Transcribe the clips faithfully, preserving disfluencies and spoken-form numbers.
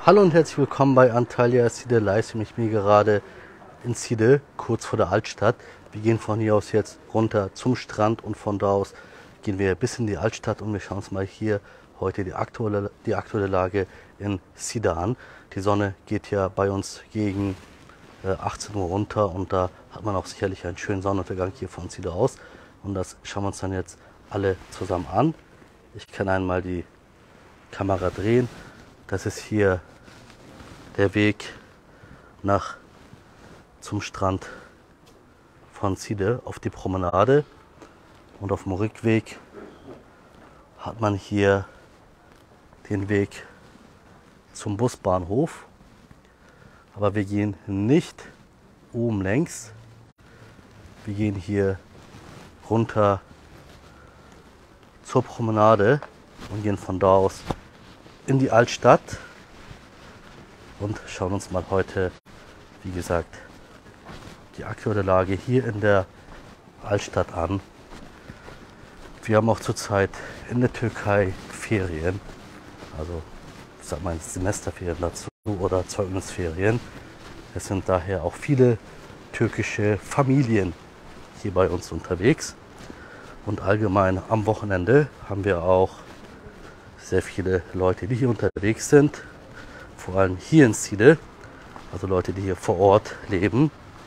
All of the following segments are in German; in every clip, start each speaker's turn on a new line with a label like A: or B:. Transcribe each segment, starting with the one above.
A: Hallo und herzlich willkommen bei Antalya Side Livestream. Ich bin gerade in Side, kurz vor der Altstadt. Wir gehen von hier aus jetzt runter zum Strand und von da aus gehen wir bis in die Altstadt und wir schauen uns mal hier heute die aktuelle, die aktuelle Lage in Side an. Die Sonne geht ja bei uns gegen äh, achtzehn Uhr runter und da hat man auch sicherlich einen schönen Sonnenuntergang hier von Side aus. Und das schauen wir uns dann jetzt alle zusammen an. Ich kann einmal die Kamera drehen. Das ist hier der Weg nach zum Strand von Side auf die Promenade. Und auf dem Rückweg hat man hier den Weg zum Busbahnhof. Aber wir gehen nicht oben längs. Wir gehen hier runter zur Promenade und gehen von da aus in die Altstadt und schauen uns mal heute, wie gesagt, die aktuelle Lage hier in der Altstadt an. Wir haben auch zurzeit in der Türkei Ferien, also ich sag mal Semesterferien dazu oder Zeugnisferien. Es sind daher auch viele türkische Familien hier bei uns unterwegs. Und allgemein am Wochenende haben wir auch sehr viele Leute, die hier unterwegs sind. Vor allem hier in Side, also Leute, die hier vor Ort leben.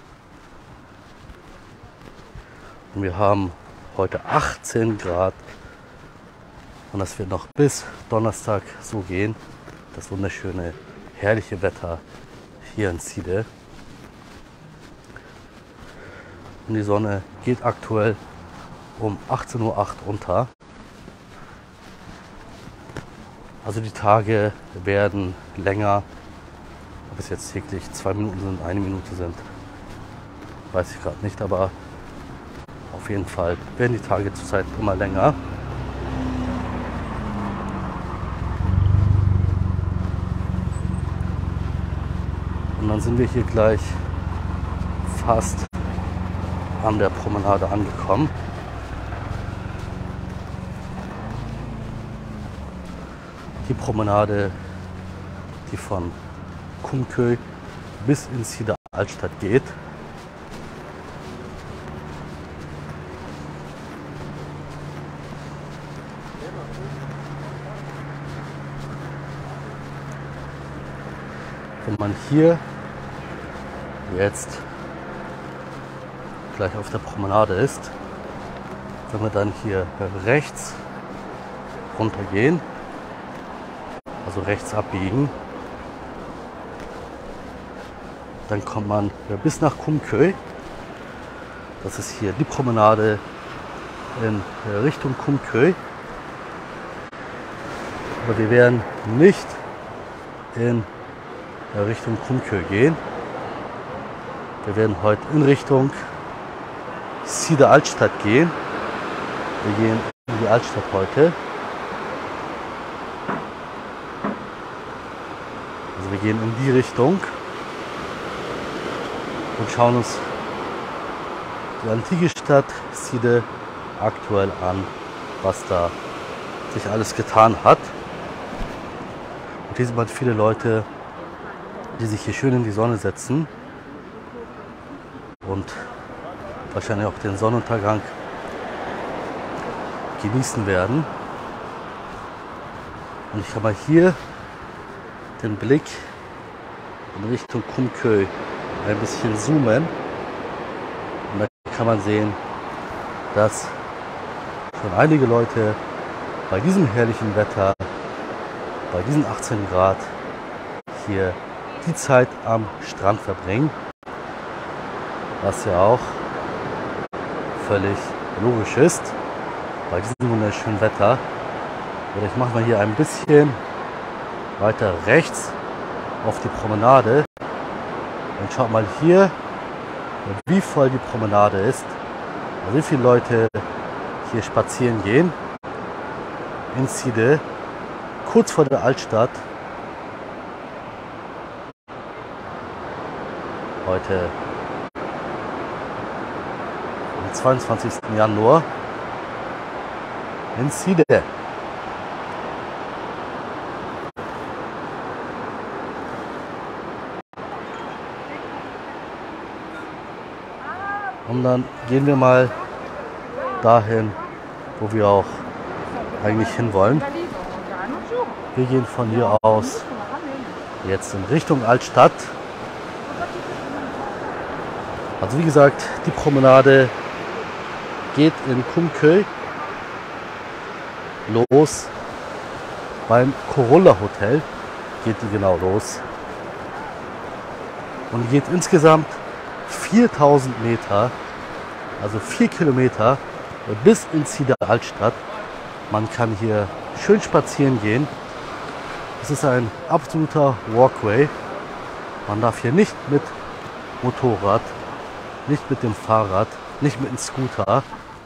A: Und wir haben heute achtzehn Grad und das wird noch bis Donnerstag so gehen. Das wunderschöne, herrliche Wetter hier in Side. Und die Sonne geht aktuell um achtzehn Uhr acht unter. Also die Tage werden länger. Ob es jetzt täglich zwei Minuten sind, eine Minute sind, weiß ich gerade nicht. Aber auf jeden Fall werden die Tage zurzeit immer länger. Und dann sind wir hier gleich fast an der Promenade angekommen. Die Promenade, die von Kumköy bis in Side Altstadt geht. Wenn man hier jetzt gleich auf der Promenade ist, wenn wir dann hier rechts runtergehen, also rechts abbiegen, dann kommt man bis nach Kumköy. Das ist hier die Promenade in Richtung Kumköy. Aber wir werden nicht in Richtung Kumköy gehen. Wir werden heute in Richtung Side Altstadt gehen. Wir gehen in die Altstadt heute. Also wir gehen in die Richtung und schauen uns die antike Stadt Side aktuell an, was da sich alles getan hat. Und hier sind halt viele Leute, die sich hier schön in die Sonne setzen und wahrscheinlich auch den Sonnenuntergang genießen werden. Und ich kann mal hier den Blick in Richtung Kumköy ein bisschen zoomen. Und da kann man sehen, dass schon einige Leute bei diesem herrlichen Wetter, bei diesen achtzehn Grad, hier die Zeit am Strand verbringen. Was ja auch völlig logisch ist bei diesem wunderschönen Wetter. Oder ich mache mal hier ein bisschen weiter rechts auf die Promenade und schaut mal hier, wie voll die Promenade ist, also wie viele Leute hier spazieren gehen in Side, kurz vor der Altstadt. Heute am zweiundzwanzigsten Januar in Side. Und dann gehen wir mal dahin, wo wir auch eigentlich hinwollen. Wir gehen von hier aus jetzt in Richtung Altstadt. Also wie gesagt, die Promenade geht in Kumköy los. Beim Corolla Hotel geht die genau los. Und geht insgesamt viertausend Meter, also vier Kilometer bis in Side Altstadt. Man kann hier schön spazieren gehen. Es ist ein absoluter Walkway. Man darf hier nicht mit Motorrad, nicht mit dem Fahrrad, nicht mit dem Scooter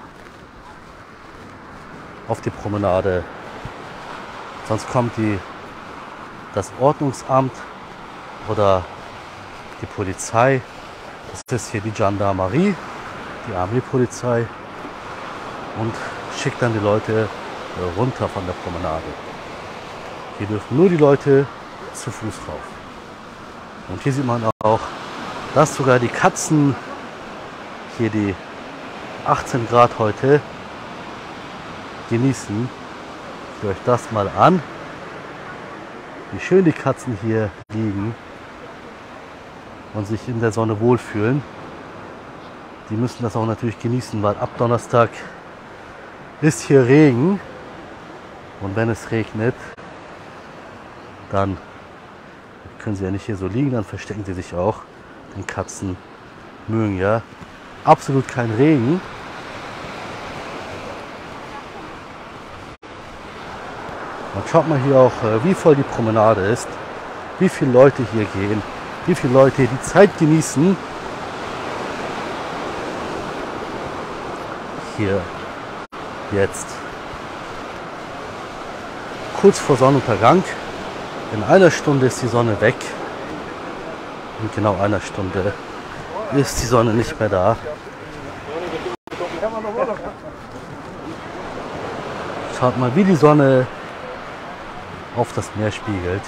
A: auf die Promenade. Sonst kommt die, das Ordnungsamt oder die Polizei. Das ist hier die Gendarmerie, die Armeepolizei, und schickt dann die Leute runter von der Promenade. Hier dürfen nur die Leute zu Fuß rauf. Und hier sieht man auch, dass sogar die Katzen hier die achtzehn Grad heute genießen. Schaut euch das mal an, wie schön die Katzen hier liegen und sich in der Sonne wohlfühlen. Die müssen das auch natürlich genießen, weil ab Donnerstag ist hier Regen. Und wenn es regnet, dann können sie ja nicht hier so liegen, dann verstecken sie sich auch. Denn Katzen mögen ja absolut keinen Regen. Und schaut mal hier auch, wie voll die Promenade ist, wie viele Leute hier gehen, wie viele Leute die Zeit genießen. Hier jetzt kurz vor Sonnenuntergang. In einer Stunde ist die Sonne weg. In genau einer Stunde ist die Sonne nicht mehr da. Schaut mal, wie die Sonne auf das Meer spiegelt.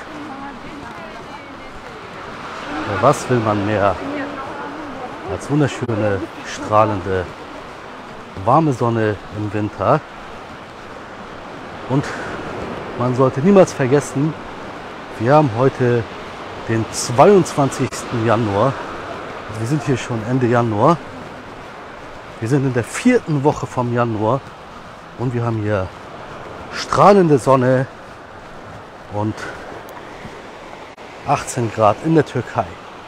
A: Ja, was will man mehr als wunderschöne, strahlende, warme Sonne im Winter? Und man sollte niemals vergessen, wir haben heute den zweiundzwanzigsten Januar. Also wir sind hier schon Ende Januar. Wir sind in der vierten Woche vom Januar und wir haben hier strahlende Sonne und achtzehn Grad in der Türkei.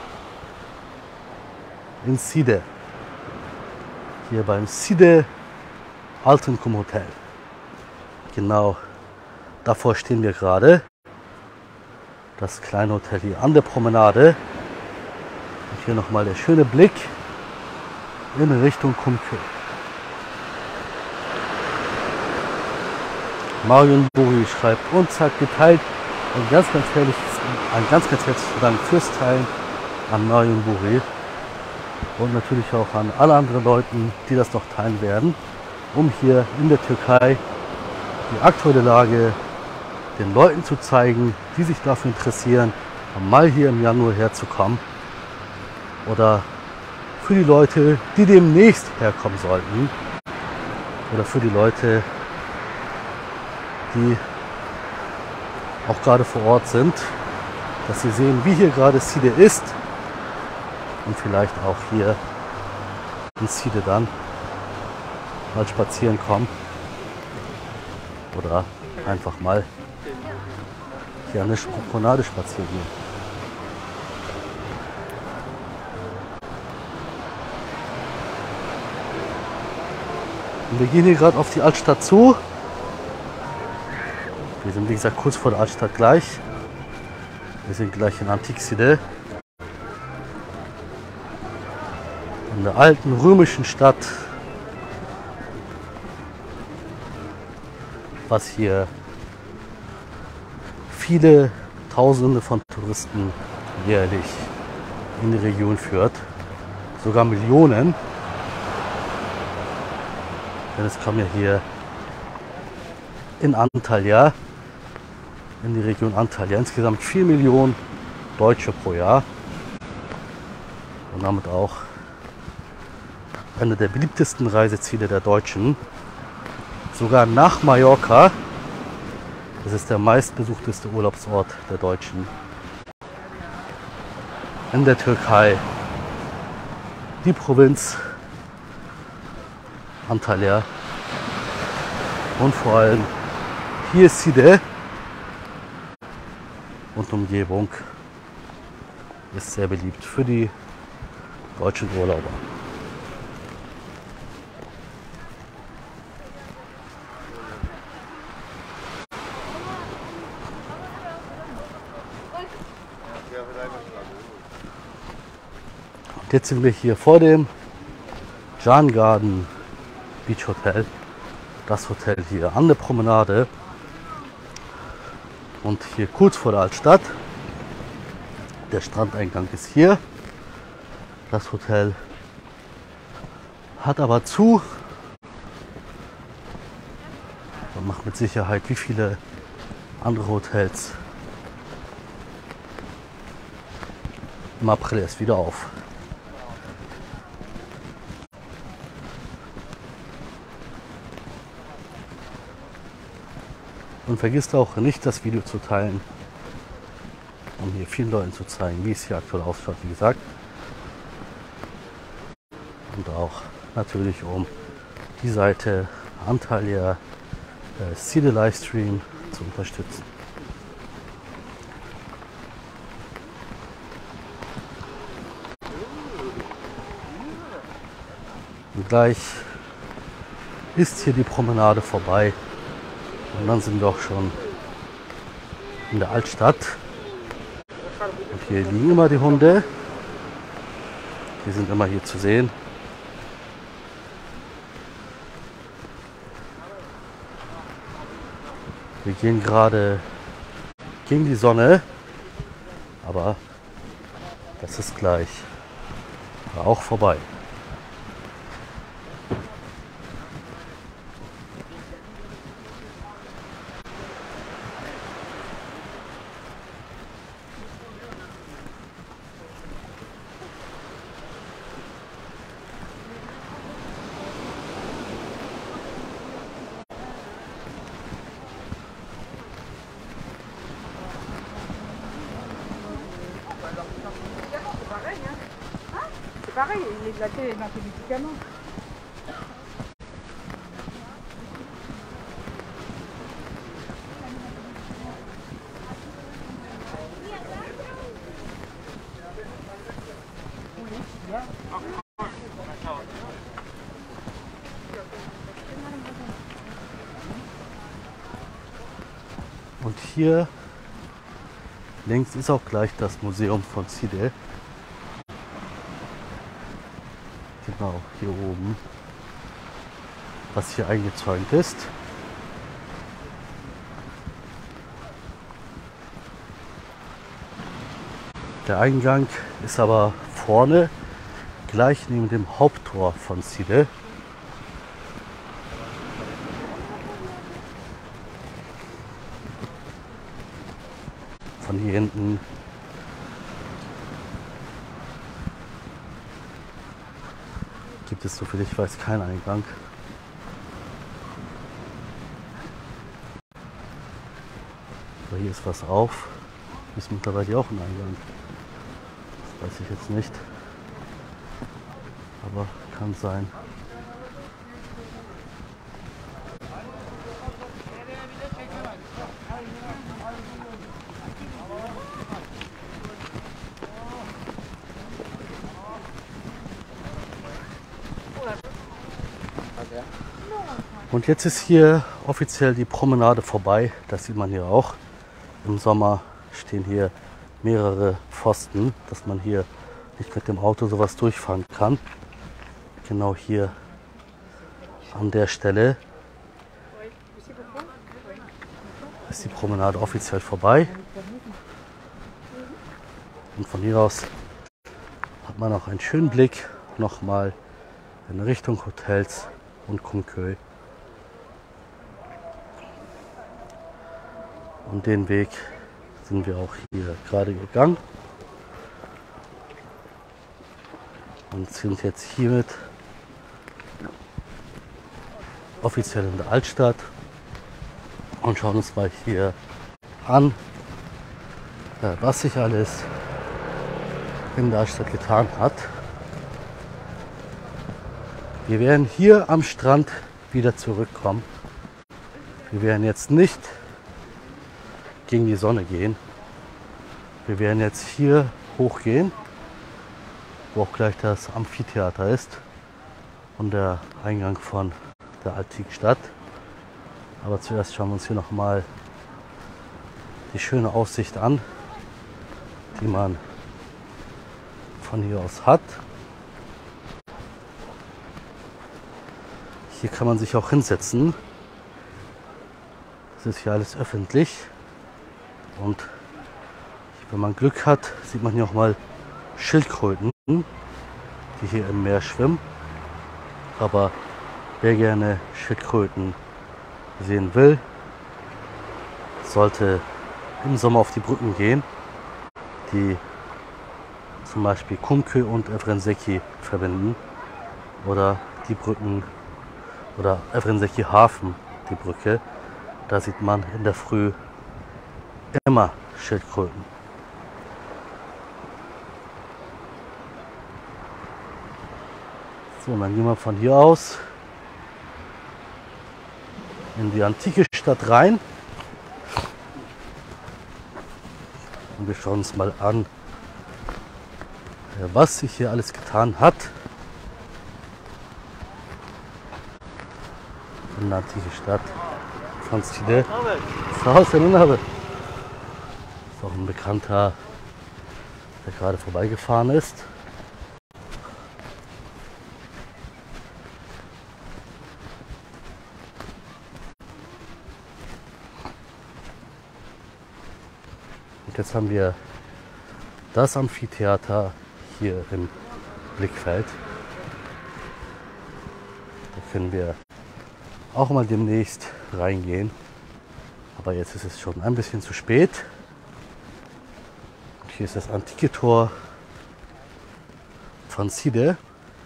A: In Side. Hier beim Side Altınkum Hotel. Genau davor stehen wir gerade. Das kleine Hotel hier an der Promenade. Und hier nochmal der schöne Blick in Richtung Kumköy. Marion Buri schreibt, uns hat geteilt. Und ganz, ganz herzlich, ein ganz, ganz herzlichen Dank fürs Teilen an Marion Buri. Und natürlich auch an alle anderen Leute, die das noch teilen werden, um hier in der Türkei die aktuelle Lage den Leuten zu zeigen, die sich dafür interessieren, mal hier im Januar herzukommen. Oder für die Leute, die demnächst herkommen sollten. Oder für die Leute, die auch gerade vor Ort sind, dass sie sehen, wie hier gerade Side ist und vielleicht auch hier in Side dann mal spazieren kommen oder einfach mal hier an der Promenade spazieren gehen. Und wir gehen hier gerade auf die Altstadt zu. Wir sind wie gesagt kurz vor der Altstadt gleich. Wir sind gleich in Antik-Side. In der alten römischen Stadt. Was hier viele Tausende von Touristen jährlich in die Region führt. Sogar Millionen. Denn es kommen ja hier in Antalya, in die Region Antalya, insgesamt vier Millionen Deutsche pro Jahr. Und damit auch Eine der beliebtesten Reiseziele der Deutschen. Sogar nach Mallorca. Das ist der meistbesuchteste Urlaubsort der Deutschen. In der Türkei. Die Provinz Antalya. Und vor allem hier Side und Umgebung ist sehr beliebt für die deutschen Urlauber. Und jetzt sind wir hier vor dem Jan Garden Beach Hotel. Das Hotel hier an der Promenade. Und hier kurz vor der Altstadt. Der Strandeingang ist hier. Das Hotel hat aber zu. Man macht mit Sicherheit wie viele andere Hotels im April erst wieder auf. Und vergisst auch nicht, das Video zu teilen, um hier vielen Leuten zu zeigen, wie es hier aktuell ausschaut, wie gesagt. Und auch natürlich, um die Seite Antalya äh, Side Livestream zu unterstützen. Und gleich ist hier die Promenade vorbei. Und dann sind wir auch schon in der Altstadt. Und hier liegen immer die Hunde. Die sind immer hier zu sehen. Wir gehen gerade gegen die Sonne. Aber das ist gleich auch vorbei.
B: C'est pareil, les latés et les médicaments.
A: Und hier links ist auch gleich das Museum von Side. Genau, hier oben, was hier eingezäunt ist. Der Eingang ist aber vorne, gleich neben dem Haupttor von Side. Von hier hinten gibt es, soviel ich weiß, keinen Eingang. Aber hier ist was auf. Hier ist mittlerweile auch ein Eingang. Das weiß ich jetzt nicht. Aber kann sein. Und jetzt ist hier offiziell die Promenade vorbei. Das sieht man hier auch. Im Sommer stehen hier mehrere Pfosten, dass man hier nicht mit dem Auto sowas durchfahren kann. Genau hier an der Stelle ist die Promenade offiziell vorbei. Und von hier aus hat man auch einen schönen Blick nochmal in Richtung Hotels und Kumköy. Und den Weg sind wir auch hier gerade gegangen und sind jetzt hiermit offiziell in der Altstadt und schauen uns mal hier an, ja, was sich alles in der Altstadt getan hat. Wir werden hier am Strand wieder zurückkommen. Wir werden jetzt nicht gegen die Sonne gehen. Wir werden jetzt hier hochgehen, wo auch gleich das Amphitheater ist und der Eingang von der Antikstadt. Aber zuerst schauen wir uns hier noch mal die schöne Aussicht an, die man von hier aus hat. Hier kann man sich auch hinsetzen. Das ist hier alles öffentlich. Und wenn man Glück hat, sieht man hier auch mal Schildkröten, die hier im Meer schwimmen. Aber wer gerne Schildkröten sehen will, sollte im Sommer auf die Brücken gehen, die zum Beispiel Kumkö und Evrenszéky verbinden. Oder die Brücken oder Evrenszéky Hafen, die Brücke. Da sieht man in der Früh immer Schildkröten. So, und dann gehen wir von hier aus in die antike Stadt rein. Und wir schauen uns mal an, was sich hier alles getan hat in der antiken Stadt von Side. Zu Hause in Unhabe. Das ist auch ein Bekannter, der gerade vorbeigefahren ist. Und jetzt haben wir das Amphitheater hier im Blickfeld. Da können wir auch mal demnächst reingehen. Aber jetzt ist es schon ein bisschen zu spät. Und hier ist das antike Tor von Side.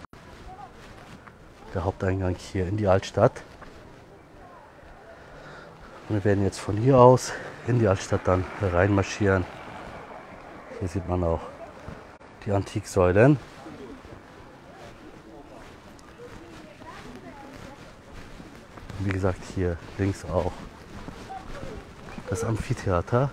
A: Der Haupteingang hier in die Altstadt. Und wir werden jetzt von hier aus in die Altstadt dann reinmarschieren. Hier sieht man auch die Antiksäulen. Und wie gesagt, hier links auch das Amphitheater.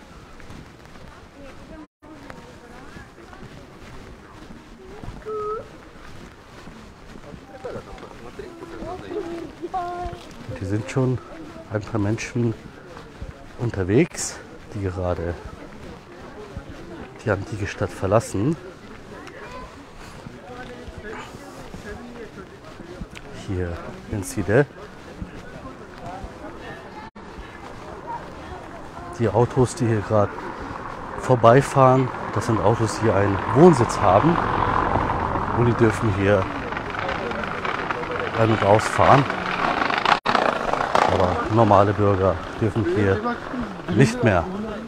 A: Und hier sind schon ein paar Menschen unterwegs, die gerade die antike Stadt verlassen. Hier in Side. Die Autos, die hier gerade vorbeifahren, das sind Autos, die einen Wohnsitz haben und die dürfen hier ein- und ausfahren. Aber normale Bürger dürfen hier nicht mehr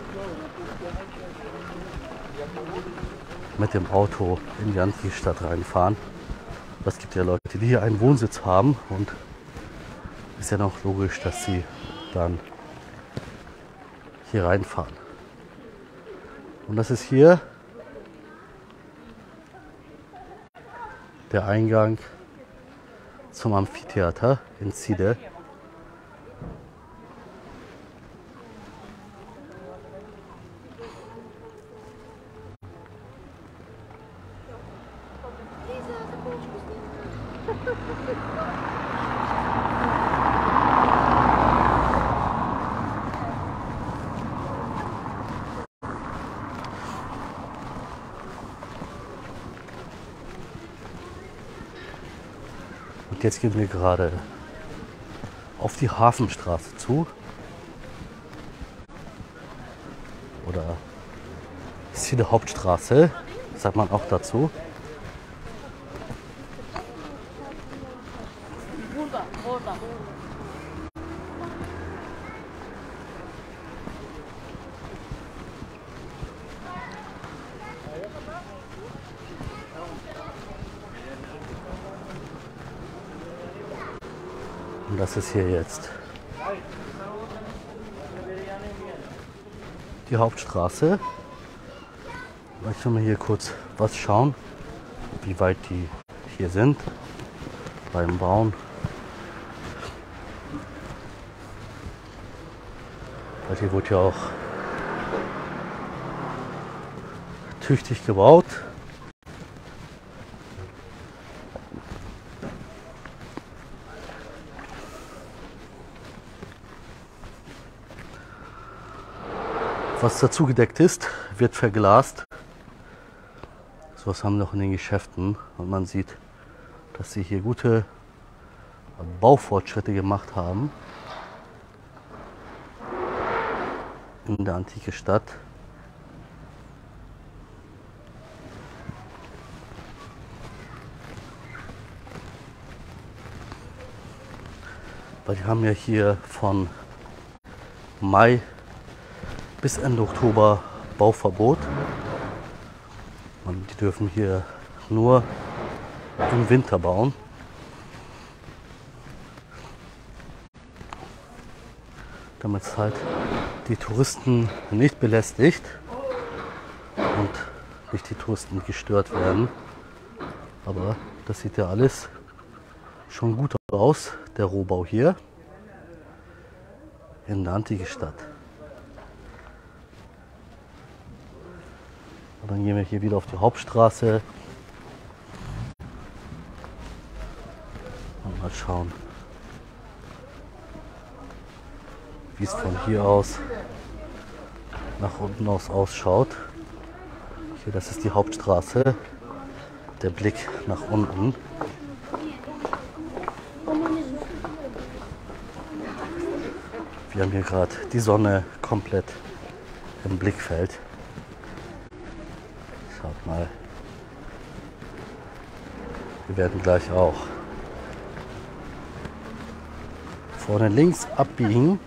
A: mit dem Auto in die antike Stadt reinfahren. Es gibt ja Leute, die hier einen Wohnsitz haben und ist ja noch logisch, dass sie dann hier reinfahren. Und das ist hier der Eingang zum Amphitheater in Side. Und jetzt gehen wir gerade auf die Hafenstraße zu. Oder Side Hauptstraße, sagt man auch dazu. Und das ist hier jetzt die Hauptstraße. Ich will mal hier kurz was schauen, wie weit die hier sind beim Bauen. Weil hier wurde ja auch tüchtig gebaut. Was dazu gedeckt ist, wird verglast. So was haben wir auch in den Geschäften. Und man sieht, dass sie hier gute Baufortschritte gemacht haben in der antiken Stadt. Weil die haben ja hier von Mai bis Ende Oktober Bauverbot. Und die dürfen hier nur im Winter bauen. Damit es halt die Touristen nicht belästigt und nicht die Touristen gestört werden. Aber das sieht ja alles schon gut aus, der Rohbau hier in der antiken Stadt. Und dann gehen wir hier wieder auf die Hauptstraße und mal schauen, wie es von hier aus nach unten aus ausschaut. Hier, das ist die Hauptstraße, der Blick nach unten. Wir haben hier gerade die Sonne komplett im Blickfeld. Schaut mal. Wir werden gleich auch vorne links abbiegen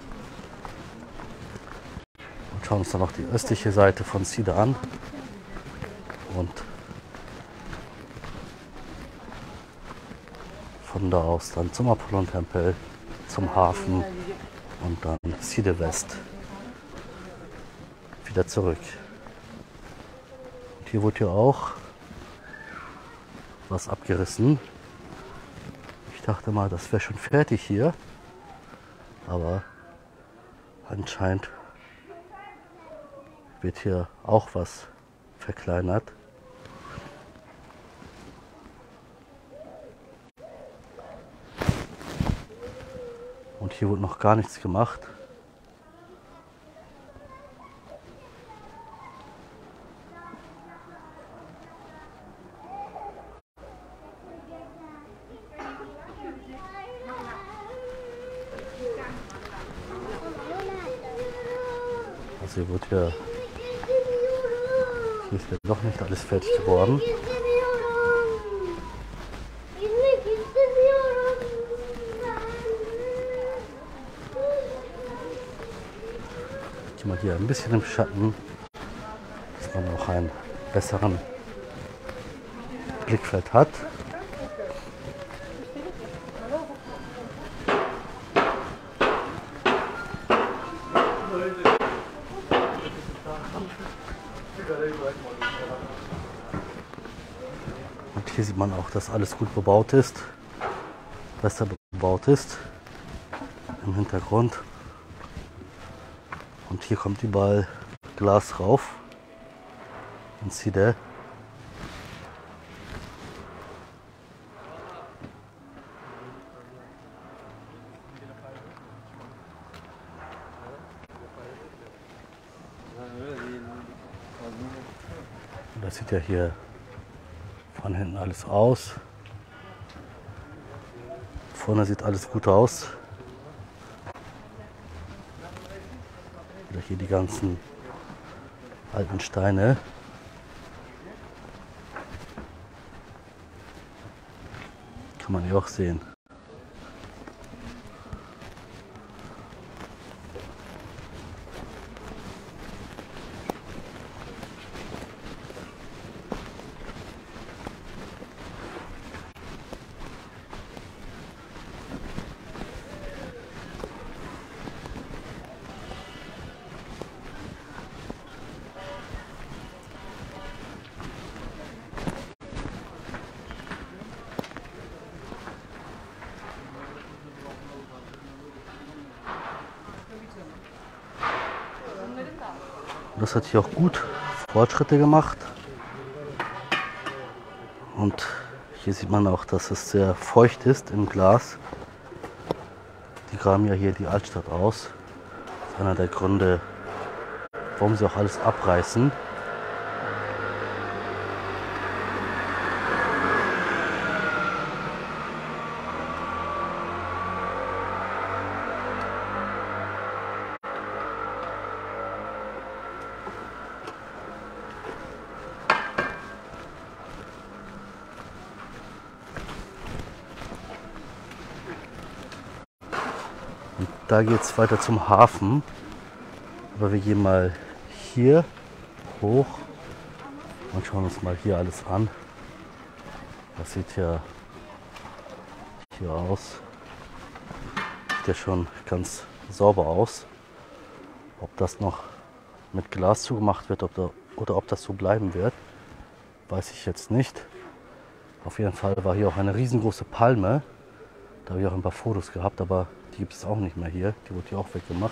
A: und schauen uns dann noch die östliche Seite von Side an. Und von da aus dann zum Apollon-Tempel, zum Hafen und dann Side West wieder zurück. Und hier wurde ja auch was abgerissen. Ich dachte mal, das wäre schon fertig hier, aber anscheinend wird hier auch was verkleinert. Und hier wurde noch gar nichts gemacht. Also hier wird ja, hier ist ja doch nicht alles fertig geworden. Mal hier ein bisschen im Schatten, dass man auch einen besseren Blickfeld hat. Und hier sieht man auch, dass alles gut bebaut ist, besser bebaut ist im Hintergrund. Und hier kommt überall Glas rauf. Und Side. Und das sieht ja hier von hinten alles aus. Vorne sieht alles gut aus. Wieder hier die ganzen alten Steine. Kann man hier auch sehen. Das hat hier auch gut Fortschritte gemacht. Und hier sieht man auch, dass es sehr feucht ist im Glas. Die graben ja hier die Altstadt aus. Das ist einer der Gründe, warum sie auch alles abreißen. Da geht es weiter zum Hafen. Aber wir gehen mal hier hoch und schauen uns mal hier alles an. Das sieht ja hier aus. Sieht ja schon ganz sauber aus. Ob das noch mit Glas zugemacht wird ob da, oder ob das so bleiben wird, weiß ich jetzt nicht. Auf jeden Fall war hier auch eine riesengroße Palme. Da habe ich auch ein paar Fotos gehabt, aber die gibt es auch nicht mehr hier. Die wurde hier auch weggemacht.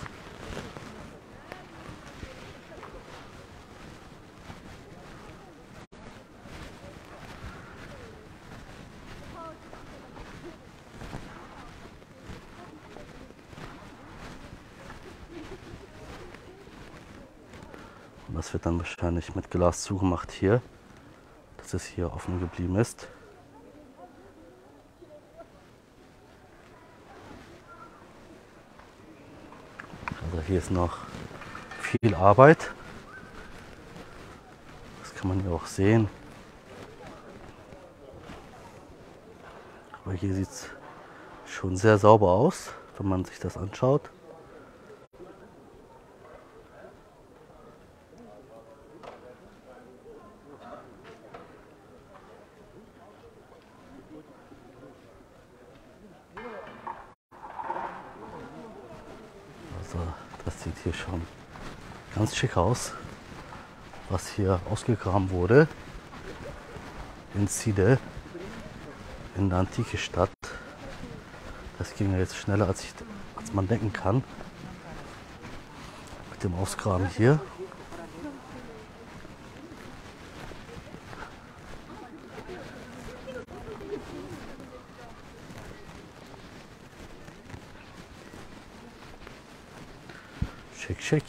A: Und das wird dann wahrscheinlich mit Glas zugemacht hier, dass es hier offen geblieben ist. Also hier ist noch viel Arbeit. Das kann man ja auch sehen. Aber hier sieht es schon sehr sauber aus, wenn man sich das anschaut. Also das sieht hier schon ganz schick aus, was hier ausgegraben wurde in Side, in der antike Stadt. Das ging ja jetzt schneller, als, ich, als man denken kann, mit dem Ausgraben hier. Schick, schick.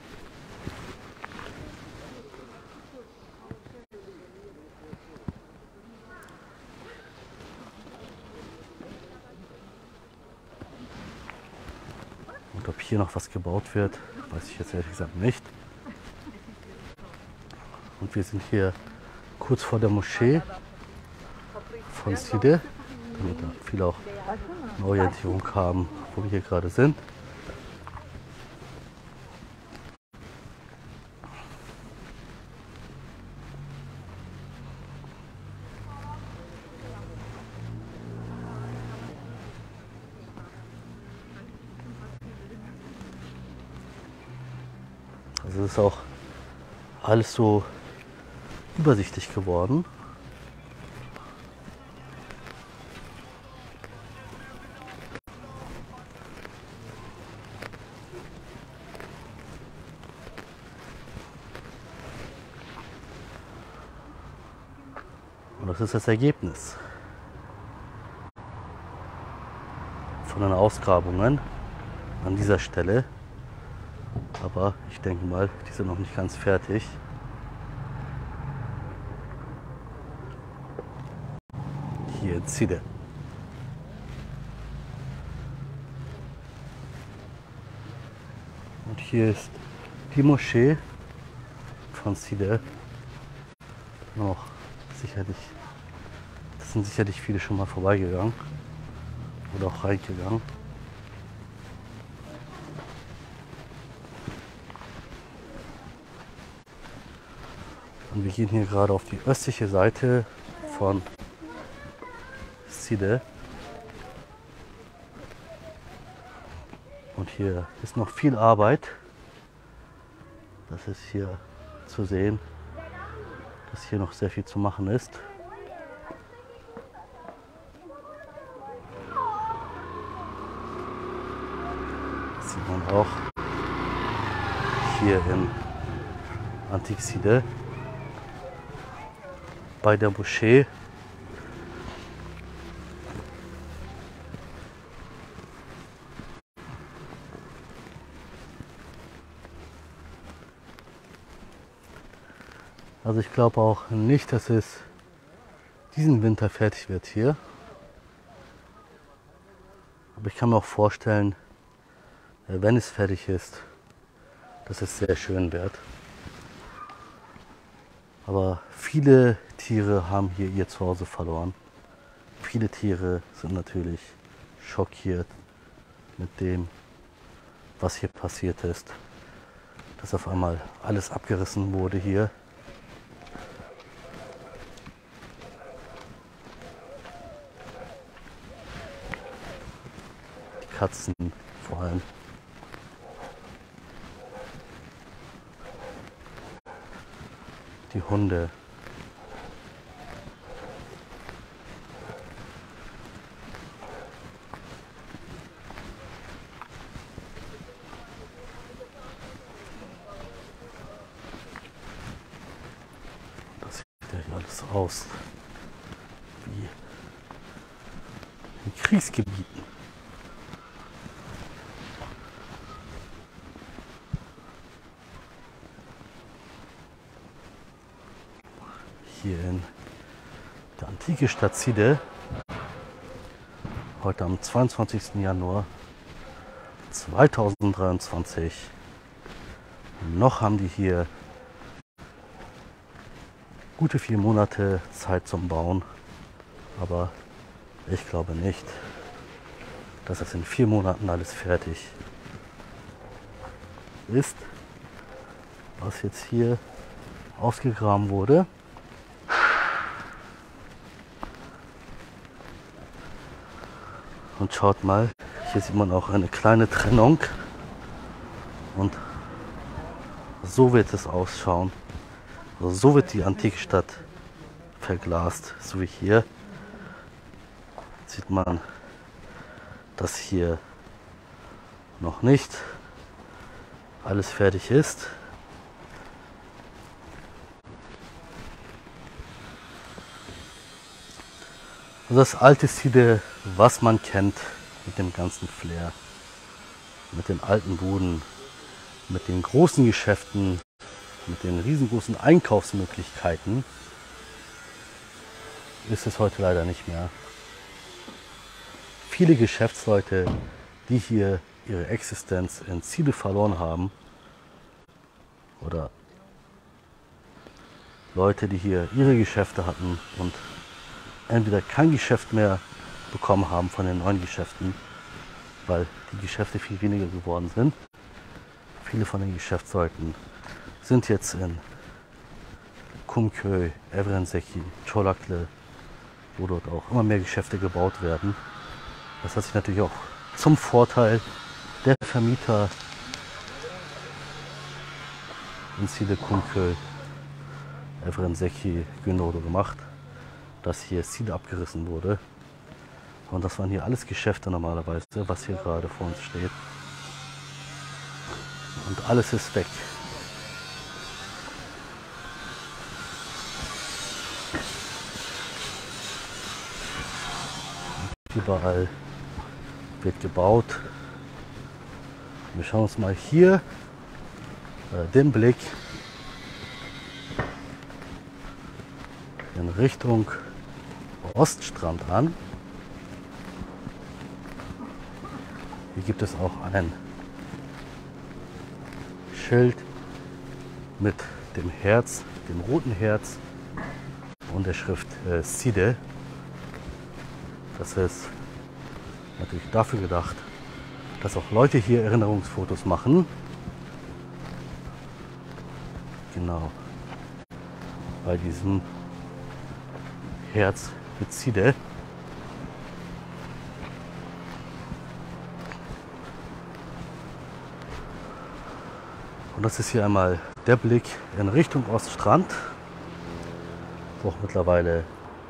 A: Und ob hier noch was gebaut wird, weiß ich jetzt ehrlich gesagt nicht. Und wir sind hier kurz vor der Moschee von Side, damit da viele auch eine Orientierung haben, wo wir hier gerade sind. Also es ist auch alles so übersichtlich geworden. Und das ist das Ergebnis von den Ausgrabungen an dieser Stelle. Aber ich denke mal, die sind noch nicht ganz fertig. Hier in Side. Und hier ist die Moschee von Side. Noch sicherlich, das sind sicherlich viele schon mal vorbeigegangen oder auch reingegangen. Und wir gehen hier gerade auf die östliche Seite von Side. Und hier ist noch viel Arbeit. Das ist hier zu sehen, dass hier noch sehr viel zu machen ist. Das sieht man auch hier in Antik-Side bei der Moschee. Also ich glaube auch nicht, dass es diesen Winter fertig wird hier. Aber ich kann mir auch vorstellen, wenn es fertig ist, dass es sehr schön wird. Aber viele Tiere haben hier ihr Zuhause verloren. Viele Tiere sind natürlich schockiert mit dem, was hier passiert ist. Dass auf einmal alles abgerissen wurde hier. Die Katzen vor allem. Die Hunde. Das sieht ja hier alles aus wie in Kriegsgebieten. Hier in der antike Stadt Side, heute am zweiundzwanzigsten Januar zweitausenddreiundzwanzig. Noch haben die hier gute vier Monate Zeit zum Bauen, aber ich glaube nicht, dass es in vier Monaten alles fertig ist, was jetzt hier ausgegraben wurde. Und schaut mal, hier sieht man auch eine kleine Trennung und so wird es ausschauen. Also so wird die antike Stadt verglast, so wie hier. Sieht man, dass hier noch nicht alles fertig ist. Also das alte Side, was man kennt, mit dem ganzen Flair, mit den alten Buden, mit den großen Geschäften, mit den riesengroßen Einkaufsmöglichkeiten, ist es heute leider nicht mehr. Viele Geschäftsleute, die hier ihre Existenz in Side verloren haben, oder Leute, die hier ihre Geschäfte hatten und entweder kein Geschäft mehr bekommen haben von den neuen Geschäften, weil die Geschäfte viel weniger geworden sind. Viele von den Geschäftsleuten sind jetzt in Kumköy, Evrensäki, Çolaklı, wo dort auch immer mehr Geschäfte gebaut werden. Das hat sich natürlich auch zum Vorteil der Vermieter in Side, Kumköy, Evrensäki, Gündoğdu gemacht, dass hier Side abgerissen wurde. Und das waren hier alles Geschäfte normalerweise, was hier gerade vor uns steht. Und alles ist weg. Und überall wird gebaut. Wir schauen uns mal hier äh, den Blick in Richtung Oststrand an. Hier gibt es auch ein Schild mit dem Herz, dem roten Herz und der Schrift äh, Side. Das ist natürlich dafür gedacht, dass auch Leute hier Erinnerungsfotos machen. Genau. Bei diesem Herz mit Side. Und das ist hier einmal der Blick in Richtung Oststrand, wo auch mittlerweile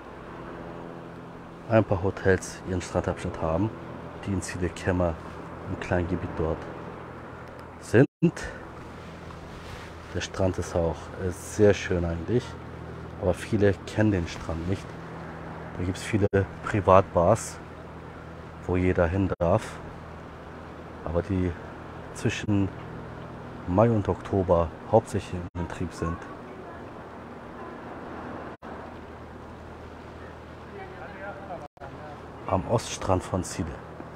A: ein paar Hotels ihren Strandabschnitt haben, die in Side Kemer im kleinen Gebiet dort sind. Der Strand ist auch äh, sehr schön eigentlich, aber viele kennen den Strand nicht. Da gibt es viele Privatbars, wo jeder hin darf, aber die zwischen Mai und Oktober hauptsächlich in Betrieb sind. Am Oststrand von Side.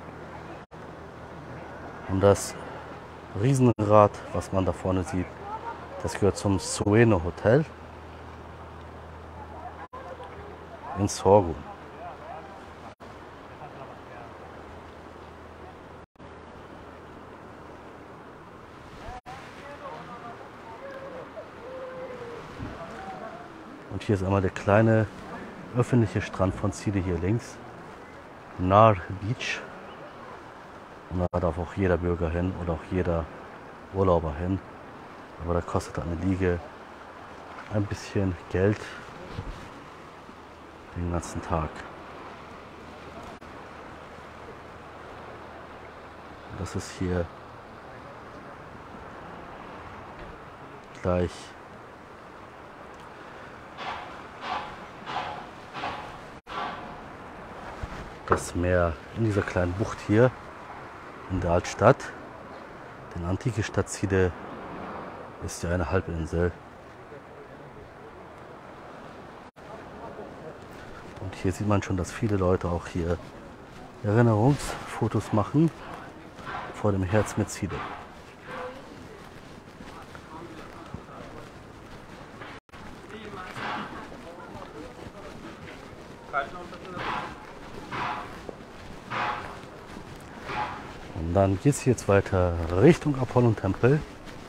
A: Und das Riesenrad, was man da vorne sieht, das gehört zum Sueno Hotel in Sorghum. Und hier ist einmal der kleine öffentliche Strand von Side hier links. Nar Beach. Und da darf auch jeder Bürger hin oder auch jeder Urlauber hin. Aber da kostet eine Liege ein bisschen Geld den ganzen Tag. Und das ist hier gleich das Meer in dieser kleinen Bucht hier in der Altstadt. Denn antike Stadt Side ist ja eine Halbinsel. Und hier sieht man schon, dass viele Leute auch hier Erinnerungsfotos machen vor dem Herz mit Side. Und dann geht es jetzt weiter Richtung Apollon-Tempel.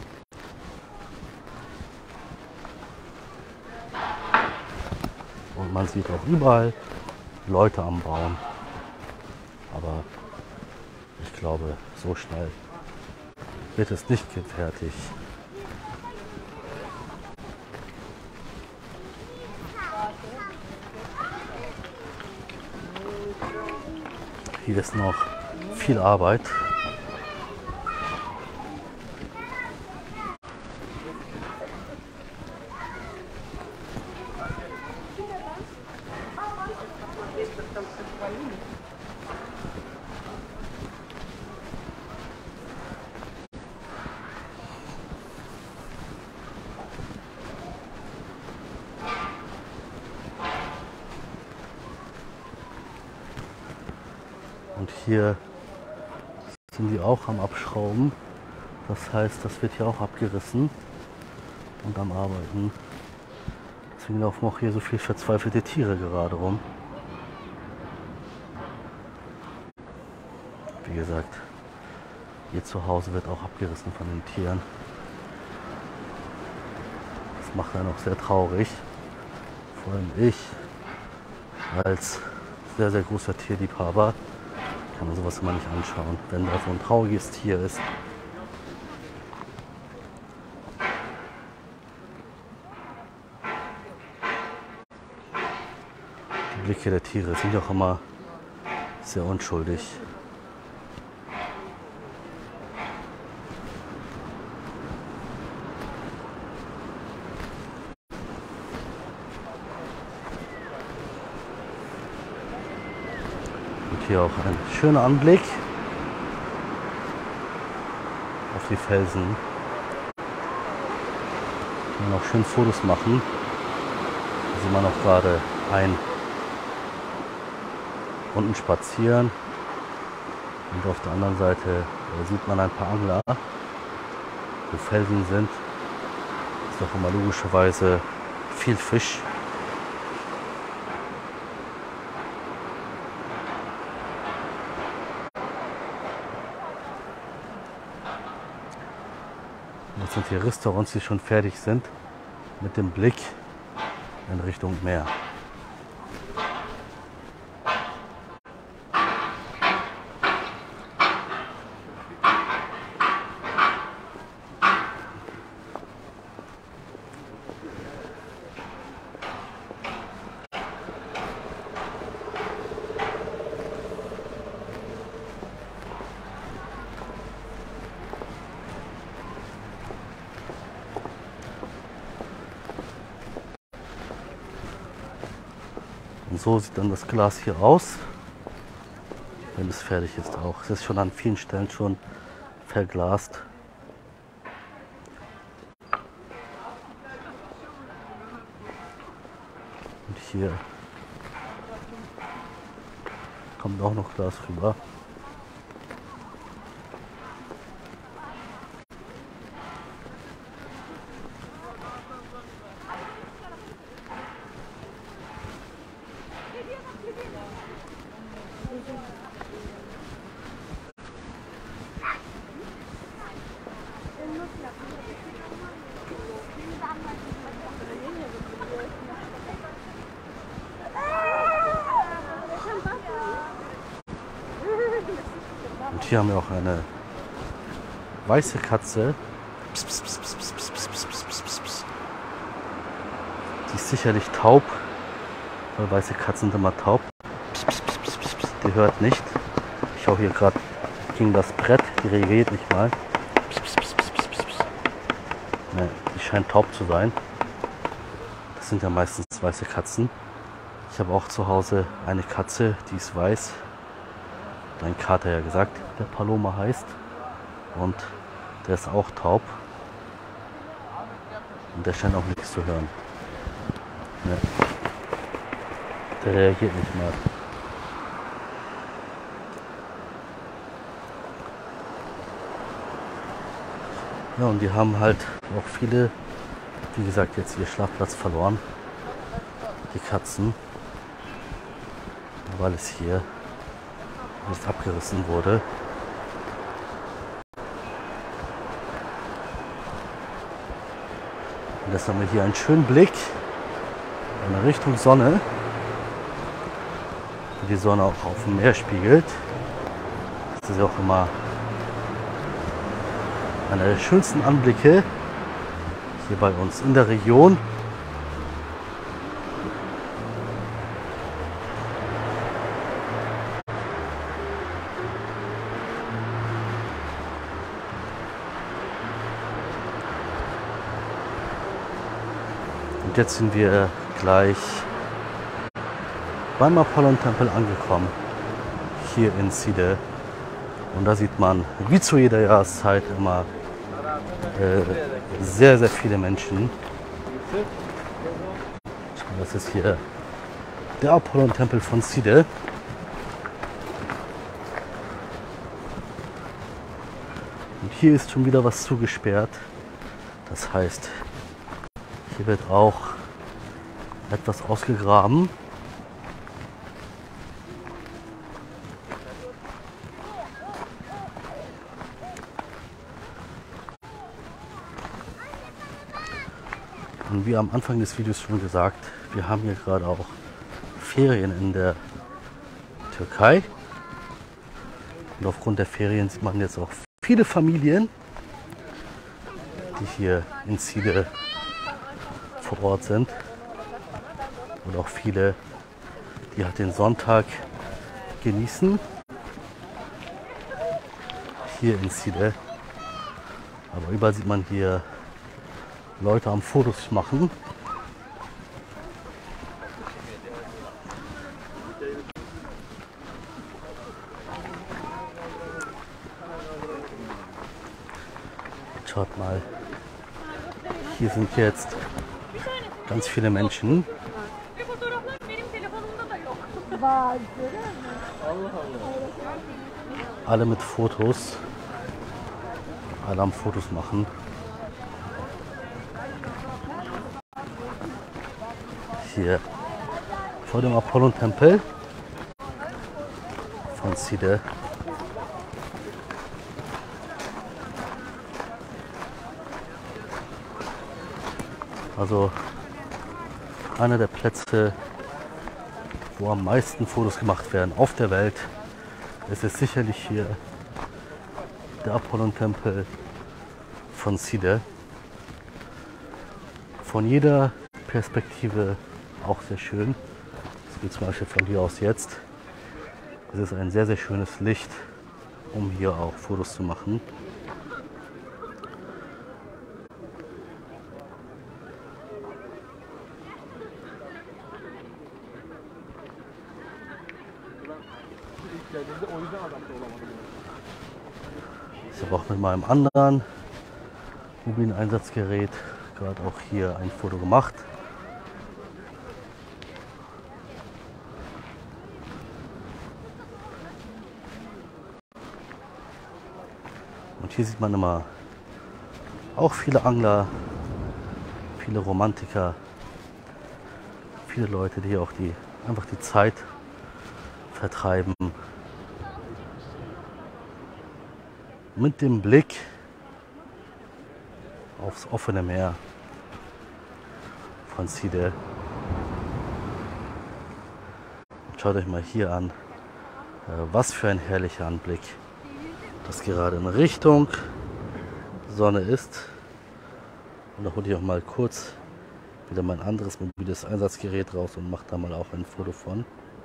A: Und man sieht auch überall Leute am Bauen. Aber ich glaube, so schnell wird es nicht fertig. Hier ist noch viel Arbeit. Und hier sind die auch am Abschrauben. Das heißt, das wird hier auch abgerissen und am Arbeiten. Deswegen laufen auch hier so viele verzweifelte Tiere gerade rum. Wie gesagt, hier zu Hause wird auch abgerissen von den Tieren. Das macht einen auch sehr traurig. Vor allem ich als sehr, sehr großer Tierliebhaber kann man sowas immer nicht anschauen, wenn da so ein trauriges Tier ist. Die Blicke der Tiere sind auch immer sehr unschuldig. Hier auch ein schöner Anblick auf die Felsen. Kann man auch schön Fotos machen. Da sieht man auch gerade ein unten spazieren. Und auf der anderen Seite sieht man ein paar Angler, wo Felsen sind. Ist auch immer logischerweise viel Fisch. Das sind hier Restaurants, die schon fertig sind, mit dem Blick in Richtung Meer. Und so sieht dann das Glas hier aus, wenn es fertig ist auch. Es ist schon an vielen Stellen schon verglast. Und hier kommt auch noch Glas rüber. Und hier haben wir auch eine weiße Katze. Pss, pss, pss, pss, pss, pss, pss, pss, pss, pss, pss. Die ist sicherlich taub, weil weiße Katzen sind immer taub. Pss, pss, pss, pss, pss, pss. Die hört nicht. Ich hau hier gerade gegen das Brett, die reagiert nicht mal. Pss, pss, pss, pss, pss, pss, pss. Ne, die scheint taub zu sein. Das sind ja meistens weiße Katzen. Ich habe auch zu Hause eine Katze, die ist weiß. Mein Kater ja gesagt, der Paloma heißt. Und der ist auch taub. Und der scheint auch nichts zu hören. Ne. Der reagiert nicht mal. Ja, und die haben halt auch viele, wie gesagt, jetzt ihr Schlafplatz verloren. Die Katzen. Weil es hier nicht abgerissen wurde. Und jetzt haben wir hier einen schönen Blick in Richtung Sonne, wie die Sonne auch auf dem Meer spiegelt. Das ist ja auch immer einer der schönsten Anblicke hier bei uns in der Region. Und jetzt sind wir gleich beim Apollon-Tempel angekommen, hier in Side. Und da sieht man, wie zu jeder Jahreszeit, immer äh, sehr, sehr viele Menschen. Das ist hier der Apollon-Tempel von Side. Und hier ist schon wieder was zugesperrt. Das heißt, hier wird auch etwas ausgegraben. Und wie am Anfang des Videos schon gesagt, wir haben hier gerade auch Ferien in der Türkei. Und aufgrund der Ferien sieht man jetzt auch viele Familien, die hier in Side vor Ort sind. Und auch viele, die halt den Sonntag genießen. Hier in Side. Aber überall sieht man hier Leute am Fotos machen. Schaut mal, hier sind jetzt ganz viele Menschen. Alle mit Fotos. Alle am Fotos machen. Hier vor dem Apollon-Tempel von Side. Also einer der Plätze, wo am meisten Fotos gemacht werden auf der Welt. Es ist sicherlich hier der Apollon-Tempel von Side. Von jeder Perspektive auch sehr schön. Das geht zum Beispiel von hier aus jetzt. Es ist ein sehr, sehr schönes Licht, um hier auch Fotos zu machen. Ich habe auch mit meinem anderen mobilen Einsatzgerät gerade auch hier ein Foto gemacht. Und hier sieht man immer auch viele Angler, viele Romantiker, viele Leute, die auch die einfach die Zeit vertreiben. Mit dem Blick aufs offene Meer von Side. Schaut euch mal hier an, was für ein herrlicher Anblick, das gerade in Richtung Sonne ist. Und da hole ich auch mal kurz wieder mein anderes mobiles Einsatzgerät raus und mache da mal auch ein Foto von.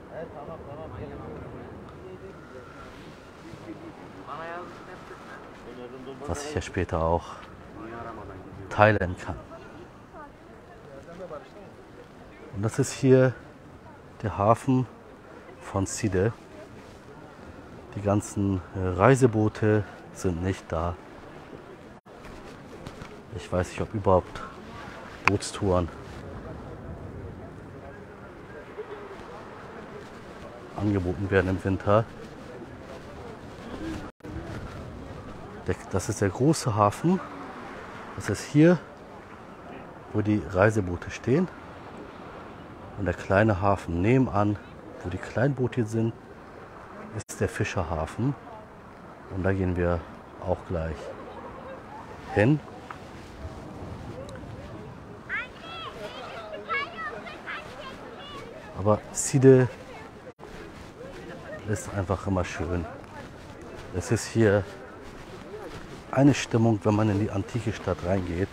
A: Was ich ja später auch teilen kann. Und das ist hier der Hafen von Side. Die ganzen Reiseboote sind nicht da. Ich weiß nicht, ob überhaupt Bootstouren angeboten werden im Winter. Das ist der große Hafen. Das ist hier, wo die Reiseboote stehen. Und der kleine Hafen nebenan, wo die Kleinboote sind, ist der Fischerhafen. Und da gehen wir auch gleich hin. Aber Side ist einfach immer schön. Es ist hier eine Stimmung, wenn man in die antike Stadt reingeht.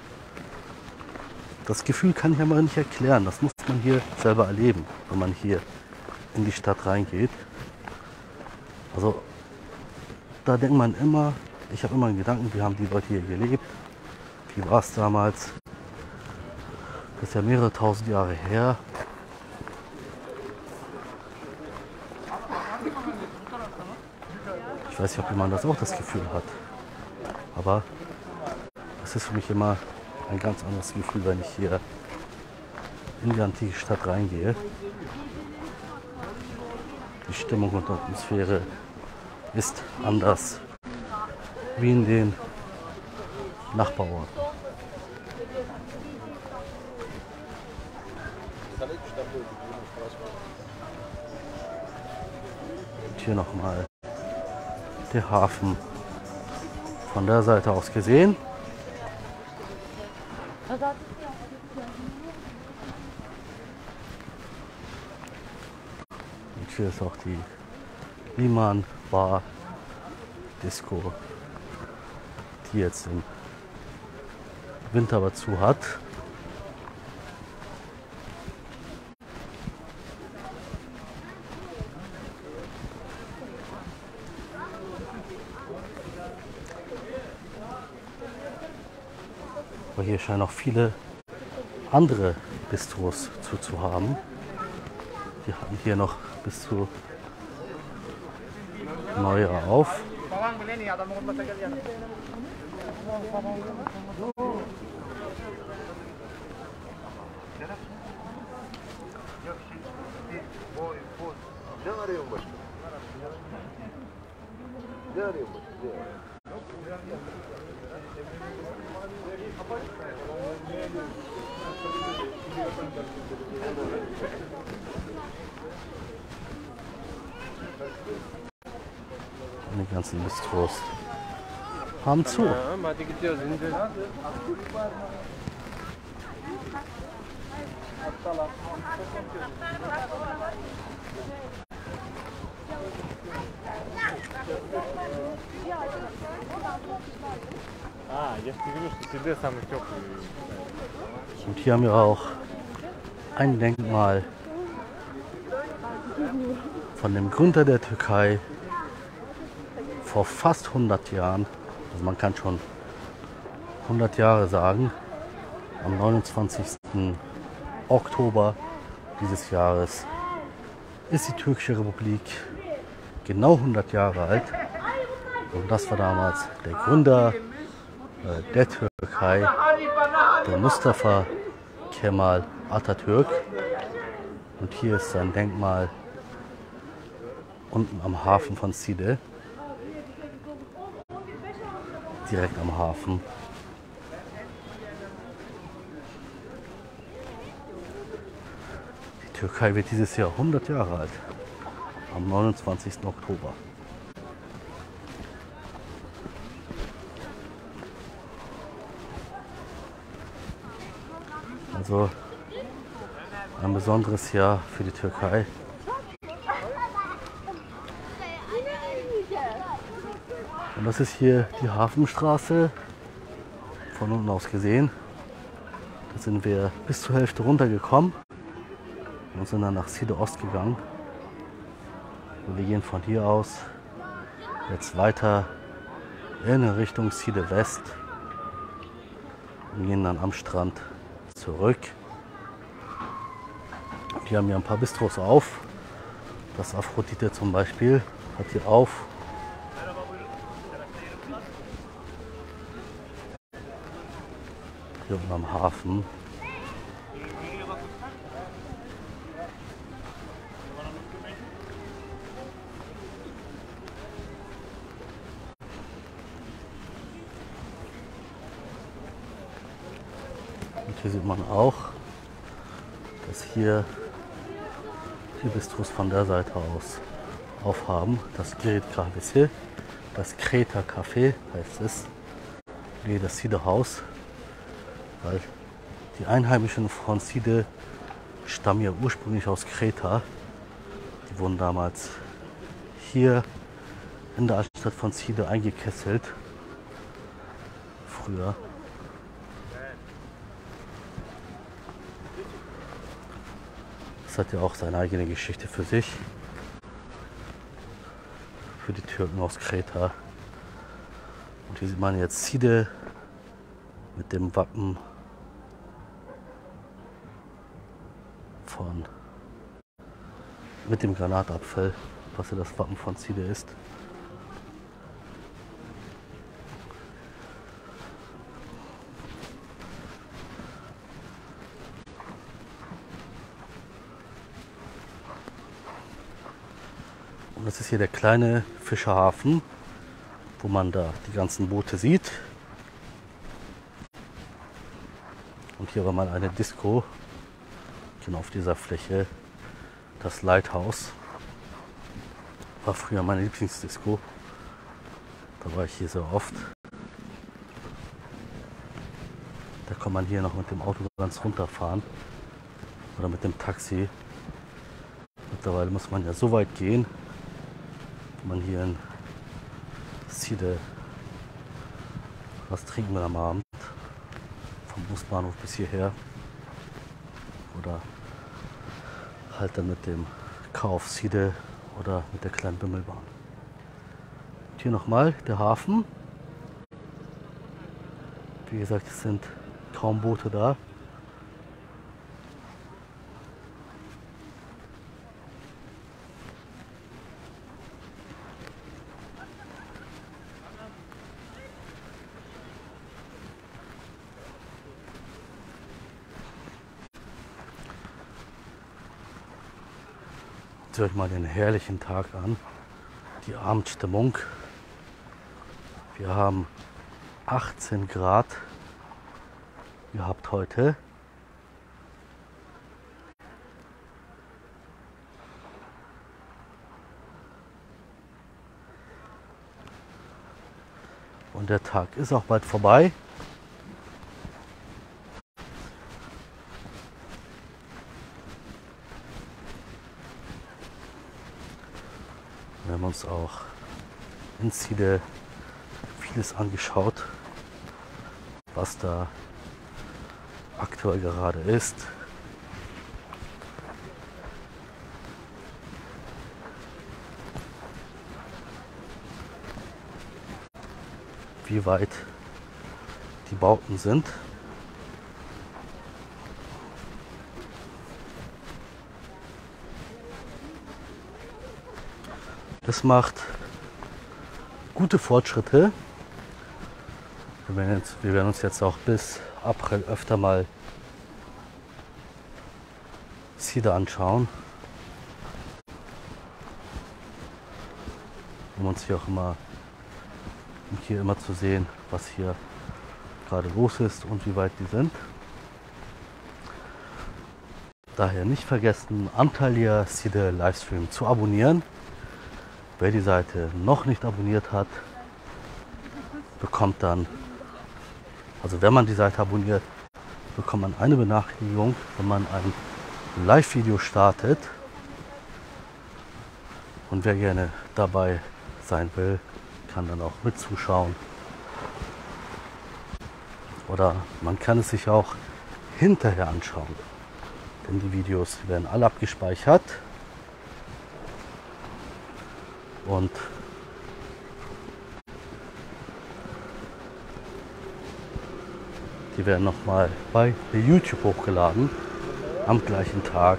A: Das Gefühl kann ich aber nicht erklären. Das muss man hier selber erleben, wenn man hier in die Stadt reingeht. Also da denkt man immer, ich habe immer einen Gedanken, wie haben die Leute hier gelebt? Wie war es damals? Das ist ja mehrere tausend Jahre her. Ich weiß nicht, ob jemand das auch das Gefühl hat. Aber es ist für mich immer ein ganz anderes Gefühl, wenn ich hier in die antike Stadt reingehe. Die Stimmung und Atmosphäre ist anders wie in den Nachbarorten. Und hier nochmal der Hafen von der Seite aus gesehen. Und hier ist auch die Liman Bar Disco, die jetzt im Winter aber zu hat. Aber hier scheinen auch viele andere Bistros zu, zu haben. Die hatten hier noch bis zu Neujahr auf. Die ganzen Bistros haben zu. Und hier haben wir auch ein Denkmal von dem Gründer der Türkei vor fast hundert Jahren. Also man kann schon hundert Jahre sagen. Am neunundzwanzigsten Oktober dieses Jahres ist die Türkische Republik genau hundert Jahre alt. Und das war damals der Gründer äh, der Türkei, der Mustafa Kemal Atatürk. Und hier ist sein Denkmal unten am Hafen von Side. Direkt am Hafen. Die Türkei wird dieses Jahr hundert Jahre alt. Am neunundzwanzigsten Oktober. Also ein besonderes Jahr für die Türkei. Und das ist hier die Hafenstraße, von unten aus gesehen. Da sind wir bis zur Hälfte runtergekommen und sind dann nach Side Ost gegangen. Und wir gehen von hier aus jetzt weiter in Richtung Side West und gehen dann am Strand zurück. Die haben hier ein paar Bistros auf. Das Aphrodite zum Beispiel hat hier auf. Hier unten am Hafen. Und hier sieht man auch, dass hier die Bistros von der Seite aus aufhaben. Das Girit Kahvesi, das Kreta Café heißt es. Nee, das Side Haus. Weil die Einheimischen von Side stammen ja ursprünglich aus Kreta. Die wurden damals hier in der Altstadt von Side eingekesselt. Früher. Das hat ja auch seine eigene Geschichte für sich. Für die Türken aus Kreta. Und hier sieht man jetzt Side mit dem Wappen von, mit dem Granatapfel, was ja das Wappen von Side ist. Und das ist hier der kleine Fischerhafen, wo man da die ganzen Boote sieht. Und hier war mal eine Disco, genau auf dieser Fläche, das Lighthouse. War früher meine Lieblingsdisco, da war ich hier sehr oft. Da kann man hier noch mit dem Auto ganz runterfahren oder mit dem Taxi. Mittlerweile muss man ja so weit gehen, wenn man hier in Side was trinken will am Abend. Vom Busbahnhof bis hierher. Oder halt dann mit dem Kauf Side oder mit der kleinen Bimmelbahn. Und hier nochmal der Hafen. Wie gesagt, es sind kaum Boote da. Seht euch mal den herrlichen Tag an, die Abendstimmung. Wir haben achtzehn Grad gehabt heute. Und der Tag ist auch bald vorbei. Wir haben uns auch in Side vieles angeschaut, was da aktuell gerade ist. Wie weit die Bauten sind. Es macht gute Fortschritte. Wir werden, jetzt, wir werden uns jetzt auch bis April öfter mal Cedar anschauen, um uns hier auch immer, um hier immer zu sehen, was hier gerade los ist und wie weit die sind. Daher nicht vergessen, Antalya Cedar Livestream zu abonnieren. Wer die Seite noch nicht abonniert hat, bekommt dann, also wenn man die Seite abonniert, bekommt man eine Benachrichtigung, wenn man ein Live-Video startet. Und wer gerne dabei sein will, kann dann auch mit zuschauen. Oder man kann es sich auch hinterher anschauen. Denn die Videos werden alle abgespeichert. Und die werden nochmal bei YouTube hochgeladen am gleichen Tag.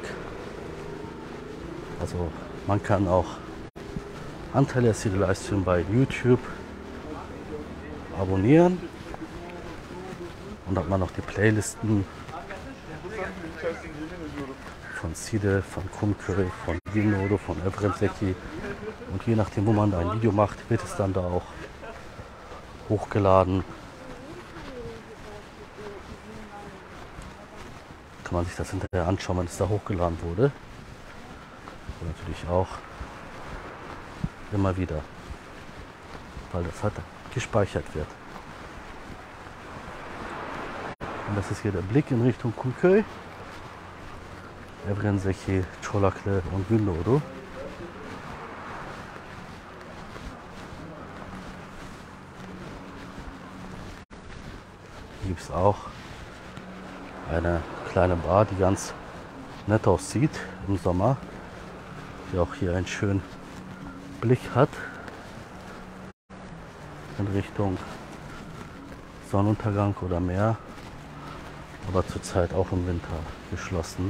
A: Also man kann auch Antalya Cedar Livestream bei YouTube abonnieren. Und dann hat man noch die Playlisten von Cedar, von Kumköy, von Gülnodo, von Evrensäki. Und je nachdem, wo man ein Video macht, wird es dann da auch hochgeladen. Kann man sich das hinterher anschauen, wenn es da hochgeladen wurde. Und natürlich auch immer wieder, weil das halt gespeichert wird. Und das ist hier der Blick in Richtung Kumköy, Evrensäki, Çolaklı und Gülnodo. Hier gibt es auch eine kleine Bar, die ganz nett aussieht im Sommer, die auch hier einen schönen Blick hat in Richtung Sonnenuntergang oder Meer, aber zurzeit auch im Winter geschlossen.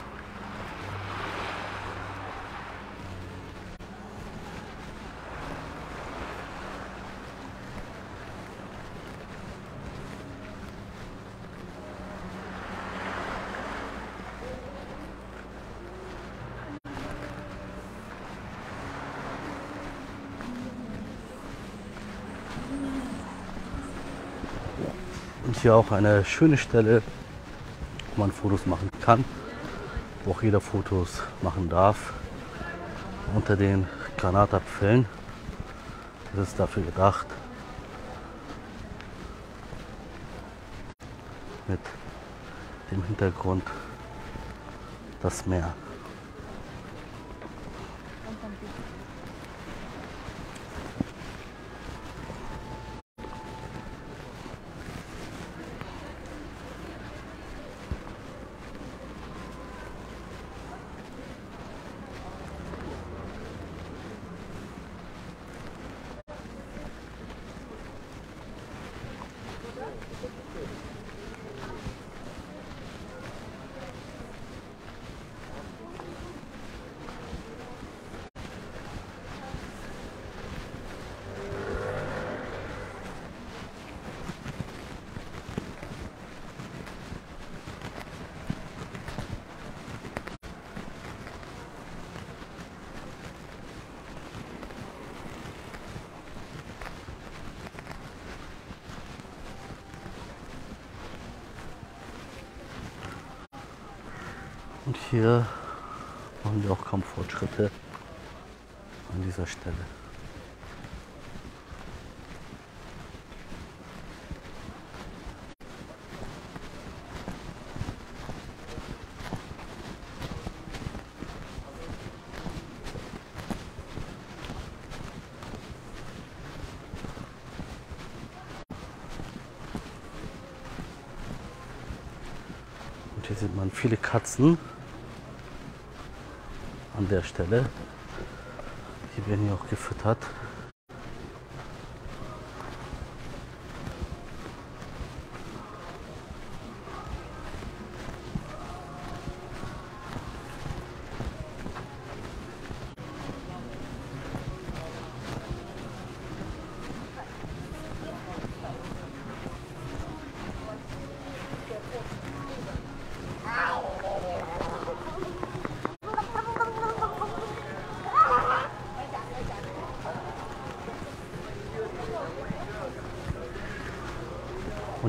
A: Und hier auch eine schöne Stelle, wo man Fotos machen kann, wo auch jeder Fotos machen darf. Unter den Granatapfeln. Das ist dafür gedacht. Mit dem Hintergrund das Meer. Und hier machen wir auch kaum Fortschritte an dieser Stelle. Und hier sieht man viele Katzen. An der Stelle. Die werden hier auch gefüttert.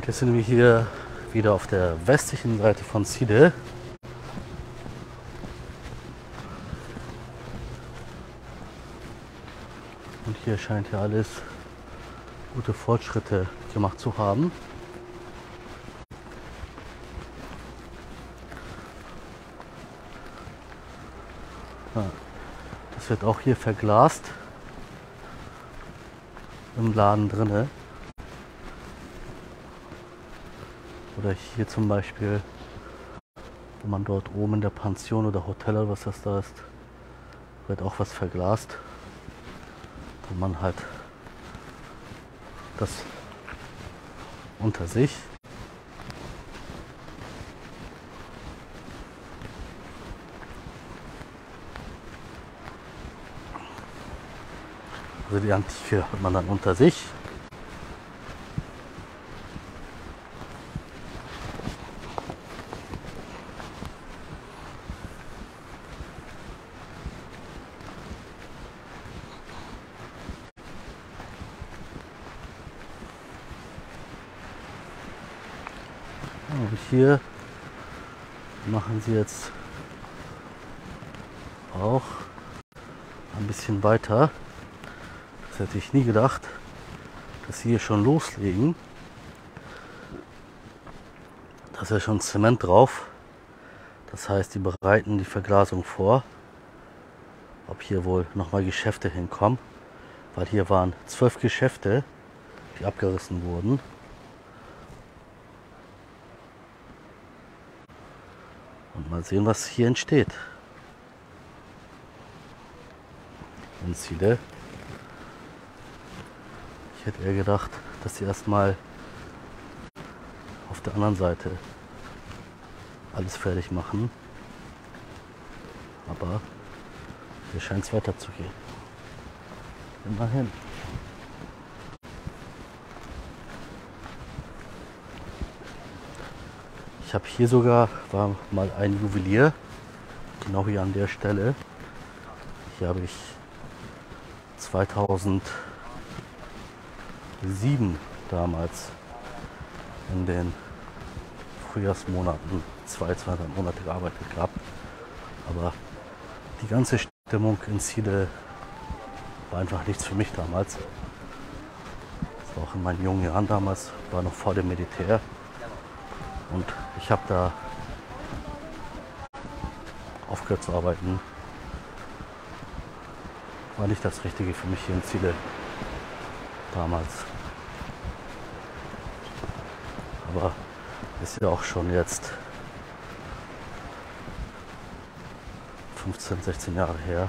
A: Jetzt sind wir hier wieder auf der westlichen Seite von Side. Und hier scheint ja alles gute Fortschritte gemacht zu haben. Ja, das wird auch hier verglast im Laden drinne. Oder hier zum Beispiel, wenn man dort oben in der Pension oder Hotel oder was das da ist, wird auch was verglast. Und man halt das unter sich. Also die Antike hat man dann unter sich. Und hier machen sie jetzt auch ein bisschen weiter. Das hätte ich nie gedacht, dass sie hier schon loslegen. Da ist ja schon Zement drauf. Das heißt, die bereiten die Verglasung vor. Ob hier wohl nochmal Geschäfte hinkommen. Weil hier waren zwölf Geschäfte, die abgerissen wurden. Und mal sehen, was hier entsteht. In Side. Ich hätte eher gedacht, dass sie erstmal auf der anderen Seite alles fertig machen. Aber hier scheint es weiterzugehen. Immerhin. Ich habe hier sogar, war mal ein Juwelier, genau hier an der Stelle. Hier habe ich zweitausendsieben damals in den Frühjahrsmonaten zwei, zwei, drei Monate gearbeitet gehabt. Aber die ganze Stimmung in Side war einfach nichts für mich damals. Das war auch in meinen jungen Jahren damals, war noch vor dem Militär. Und ich habe da aufgehört zu arbeiten. War nicht das Richtige für mich hier in Side damals. Aber ist ja auch schon jetzt fünfzehn, sechzehn Jahre her.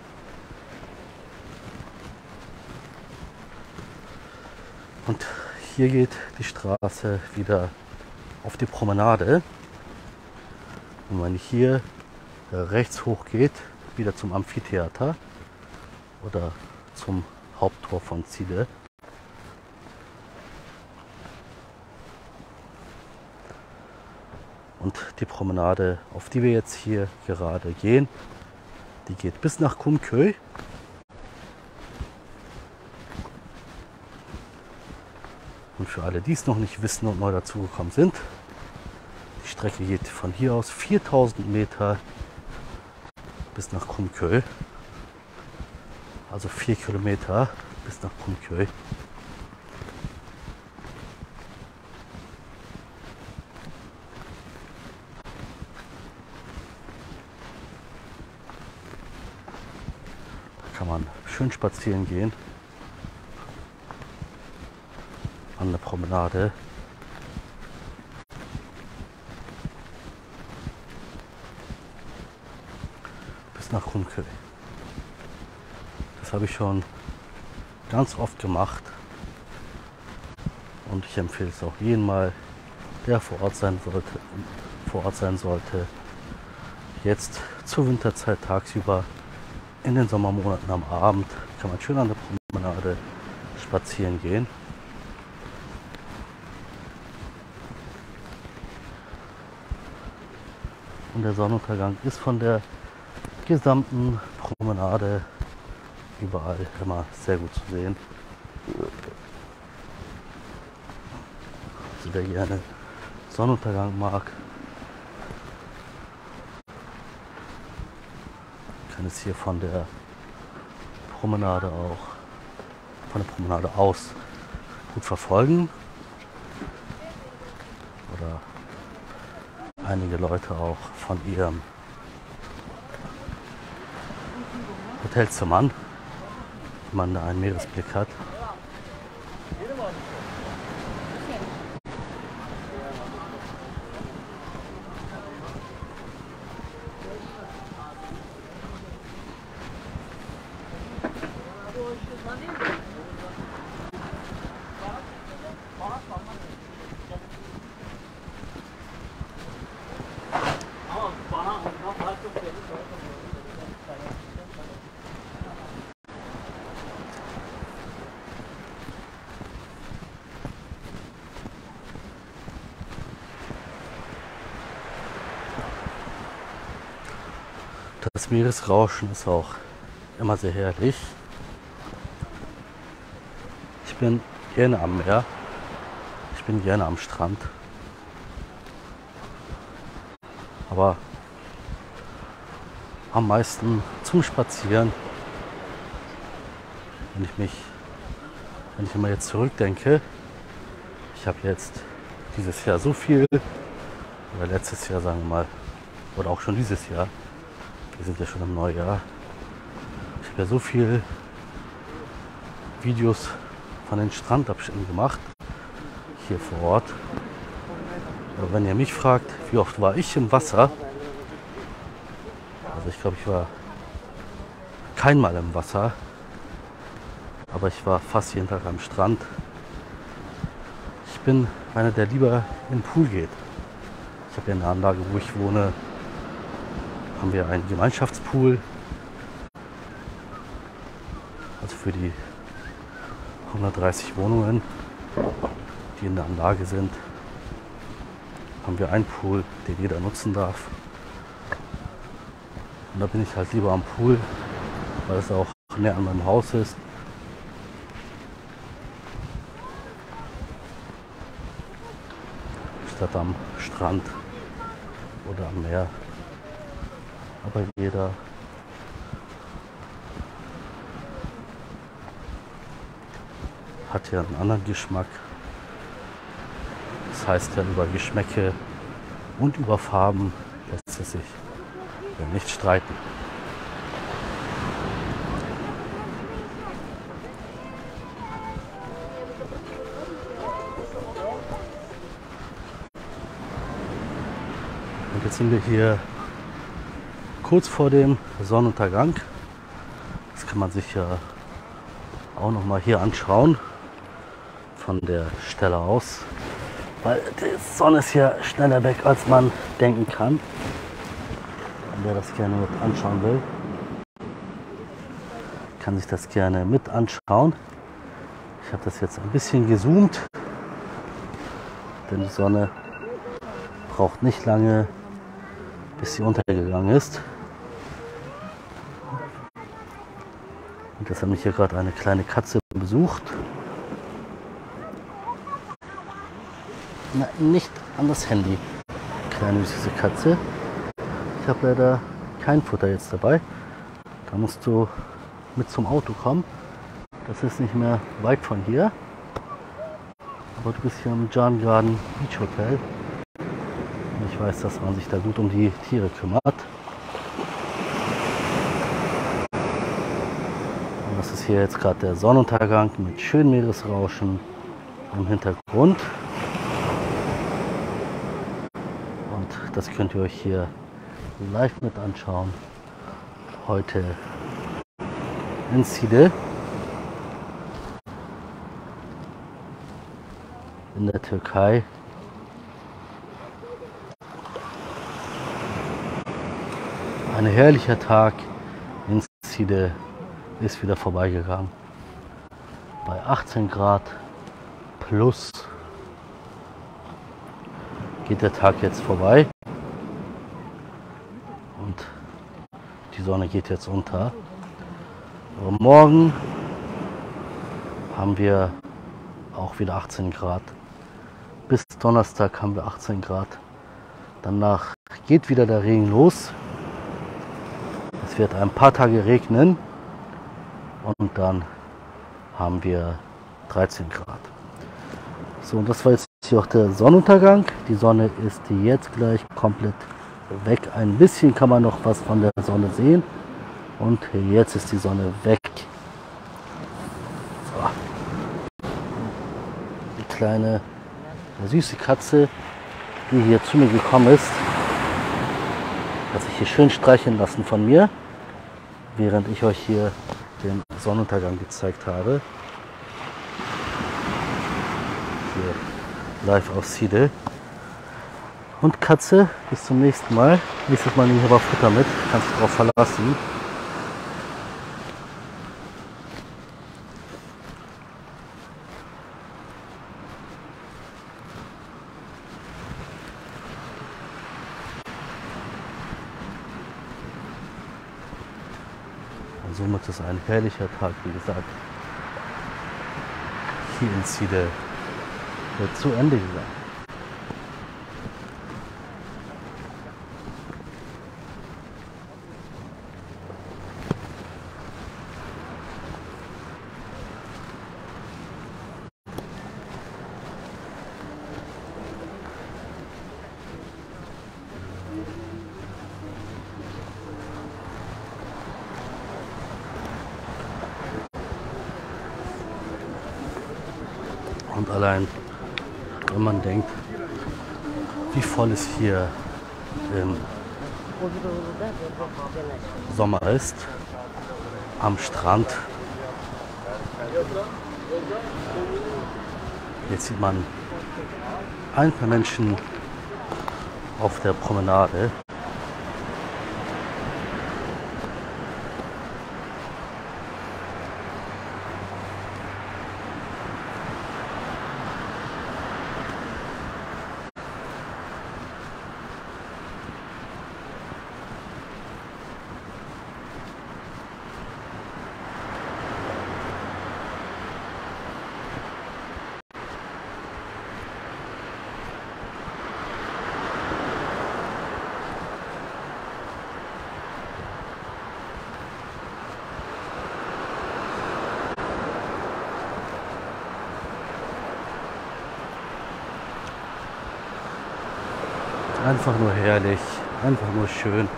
A: Und hier geht die Straße wieder auf die Promenade. Und wenn ich hier rechts hoch geht, wieder zum Amphitheater oder zum Haupttor von Side. Und die Promenade, auf die wir jetzt hier gerade gehen, die geht bis nach Kumköy. Und für alle, die es noch nicht wissen und neu dazugekommen sind, die Strecke geht von hier aus viertausend Meter bis nach Kumköy. Also vier Kilometer bis nach Kumköy. Da kann man schön spazieren gehen. An der Promenade. Bis nach Kumköy. Das habe ich schon ganz oft gemacht. Und ich empfehle es auch jedem mal, der vor Ort sein sollte, vor Ort sein sollte. Jetzt zur Winterzeit tagsüber, in den Sommermonaten am Abend, kann man schön an der Promenade spazieren gehen. Und der Sonnenuntergang ist von der gesamten Promenade überall immer sehr gut zu sehen. Leute, der gerne Sonnenuntergang mag, kann es hier von der Promenade auch, von der Promenade aus gut verfolgen. Oder einige Leute auch von ihrem Hotelzimmern, wenn man da einen Meeresblick hat. Das Meeresrauschen ist auch immer sehr herrlich. Ich bin gerne am Meer. Ich bin gerne am Strand. Aber am meisten zum Spazieren. Wenn ich mich, wenn ich immer jetzt zurückdenke, ich habe jetzt dieses Jahr so viel, oder letztes Jahr sagen wir mal, oder auch schon dieses Jahr, wir sind ja schon im Neujahr, ich habe ja so viel Videos von den Strandabschnitten gemacht, hier vor Ort. Aber wenn ihr mich fragt, wie oft war ich im Wasser, also ich glaube, ich war keinmal im Wasser, aber ich war fast jeden Tag am Strand. Ich bin einer, der lieber in den Pool geht. Ich habe ja eine Anlage, wo ich wohne, haben wir einen Gemeinschaftspool. Also für die hundertdreißig Wohnungen, die in der Anlage sind, haben wir einen Pool, den jeder nutzen darf. Und da bin ich halt lieber am Pool, weil es auch näher an meinem Haus ist. Statt am Strand oder am Meer. Aber jeder hat ja einen anderen Geschmack. Das heißt ja, über Geschmäcke und über Farben lässt es sich ja nicht streiten. Und jetzt sind wir hier kurz vor dem Sonnenuntergang. Das kann man sich ja auch noch mal hier anschauen von der Stelle aus, weil die Sonne ist hier schneller weg, als man denken kann. Und wer das gerne mit anschauen will, kann sich das gerne mit anschauen. Ich habe das jetzt ein bisschen gezoomt, denn die Sonne braucht nicht lange, bis sie untergegangen ist. Und jetzt hat mich hier gerade eine kleine Katze besucht. Na, nicht an das Handy. Kleine süße Katze. Ich habe leider kein Futter jetzt dabei. Da musst du mit zum Auto kommen. Das ist nicht mehr weit von hier. Aber du bist hier im John Garden Beach Hotel. Und ich weiß, dass man sich da gut um die Tiere kümmert. Und das ist hier jetzt gerade der Sonnenuntergang mit schönem Meeresrauschen im Hintergrund. Und das könnt ihr euch hier live mit anschauen. Heute in Side in der Türkei. Ein herrlicher Tag in Side ist wieder vorbeigegangen. Bei achtzehn Grad plus geht der Tag jetzt vorbei und die Sonne geht jetzt unter. Aber morgen haben wir auch wieder achtzehn Grad bis Donnerstag haben wir achtzehn Grad. Danach geht wieder der Regen los. Es wird ein paar Tage regnen und dann haben wir dreizehn Grad. So, und das war jetzt hier auch der Sonnenuntergang. Die Sonne ist jetzt gleich komplett weg. Ein bisschen kann man noch was von der Sonne sehen. Und jetzt ist die Sonne weg. So. Die kleine, süße Katze, die hier zu mir gekommen ist, hat sich hier schön streicheln lassen von mir, während ich euch hier den Sonnenuntergang gezeigt habe. Hier live aus Side. Und Katze, bis zum nächsten Mal. Nächstes Mal nehme ich aber Futter mit, kannst dich drauf verlassen. Und somit ist ein herrlicher Tag, wie gesagt, hier in Side wird zu Ende gegangen. Und allein, wenn man denkt, wie voll es hier im Sommer ist, am Strand. Jetzt sieht man ein paar Menschen auf der Promenade. Einfach nur herrlich, einfach nur schön.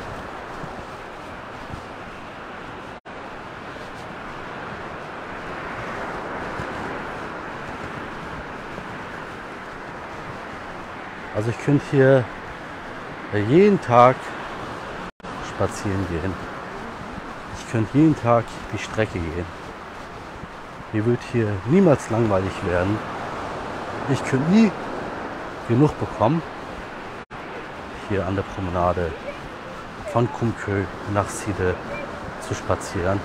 A: Also ich könnte hier jeden Tag spazieren gehen. Ich könnte jeden Tag die Strecke gehen. Mir wird hier niemals langweilig werden. Ich könnte nie genug bekommen, hier an der Promenade von Kumkö nach Side zu spazieren.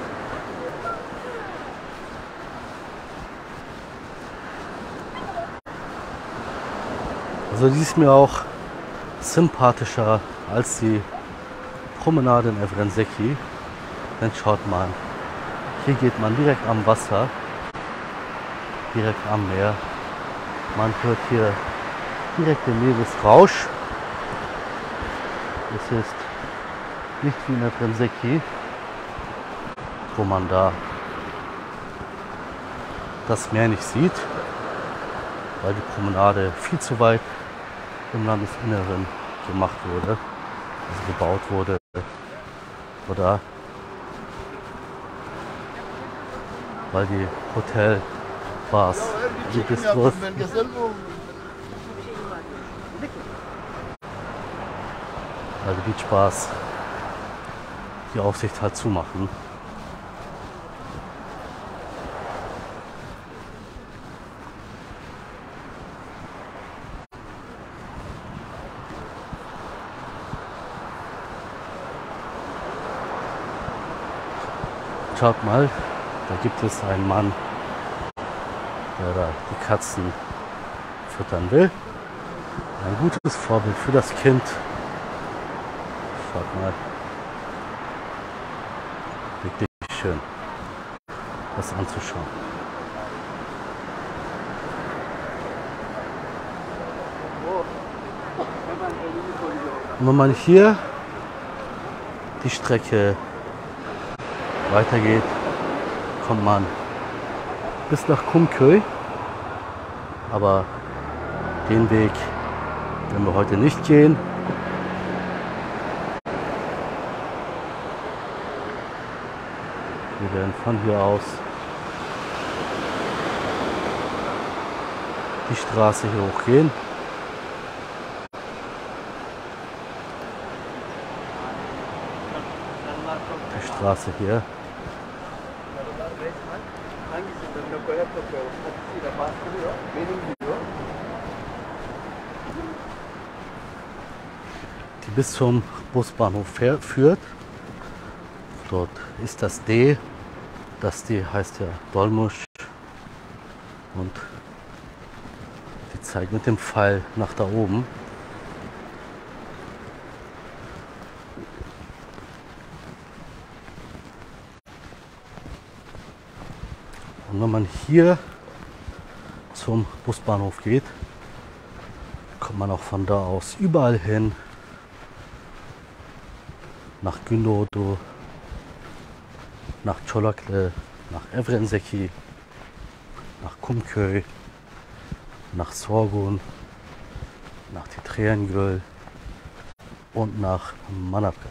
A: Also die ist mir auch sympathischer als die Promenade in Evrenžeky. Dann schaut mal, hier geht man direkt am Wasser, direkt am Meer. Man hört hier direkt den Meeresrausch. Es ist nicht wie in Evrenžeky, wo man da das Meer nicht sieht, weil die Promenade viel zu weit im Landesinneren gemacht wurde, also gebaut wurde. Oder weil die Hotelbars, die Bistros, also Beachbars, die Aufsicht halt zumachen. Schaut mal, da gibt es einen Mann, der da die Katzen füttern will. Ein gutes Vorbild für das Kind. Schaut mal. Wirklich schön, das anzuschauen. Und wenn man hier die Strecke weitergeht, kommt man bis nach Kumköy. Aber den Weg werden wir heute nicht gehen. Wir werden von hier aus die Straße hier hochgehen. Die Straße hier. Die bis zum Busbahnhof führt. Dort ist das D. Das D heißt ja Dolmusch. Und die zeigt mit dem Pfeil nach da oben. Und wenn man hier zum Busbahnhof geht, kommt man auch von da aus überall hin. Nach Gündoğdu, nach Çolaklı, nach Evrenseki, nach Kumköy, nach Sorgun, nach Titriyengöl und nach Manavgat.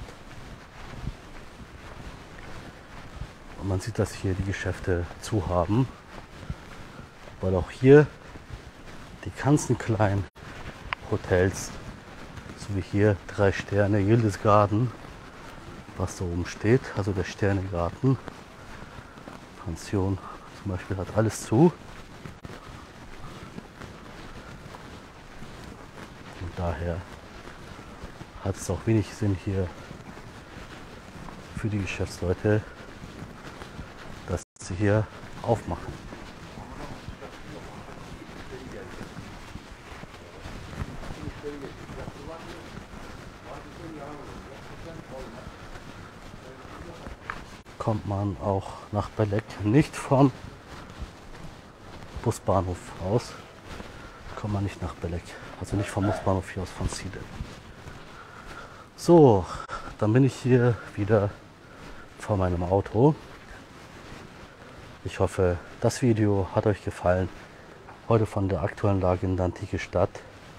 A: Und man sieht, dass hier die Geschäfte zu haben, weil auch hier die ganzen kleinen Hotels, so wie hier drei Sterne Yıldız Garden, was da oben steht, also der Sternegarten, Pension zum Beispiel, hat alles zu. Und daher hat es auch wenig Sinn hier für die Geschäftsleute, dass sie hier aufmachen. Kommt man auch nach Belek nicht vom Busbahnhof aus, kommt man nicht nach Belek, also nicht vom Busbahnhof hier aus, von Side. So, dann bin ich hier wieder vor meinem Auto. Ich hoffe, das Video hat euch gefallen, heute von der aktuellen Lage in der antiken Stadt.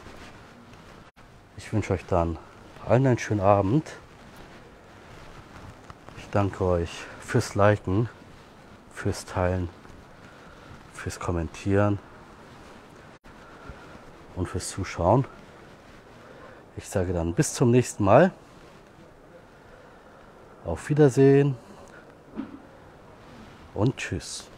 A: Ich wünsche euch dann allen einen schönen Abend. Ich danke euch fürs Liken, fürs Teilen, fürs Kommentieren und fürs Zuschauen. Ich sage dann bis zum nächsten Mal. Auf Wiedersehen und tschüss.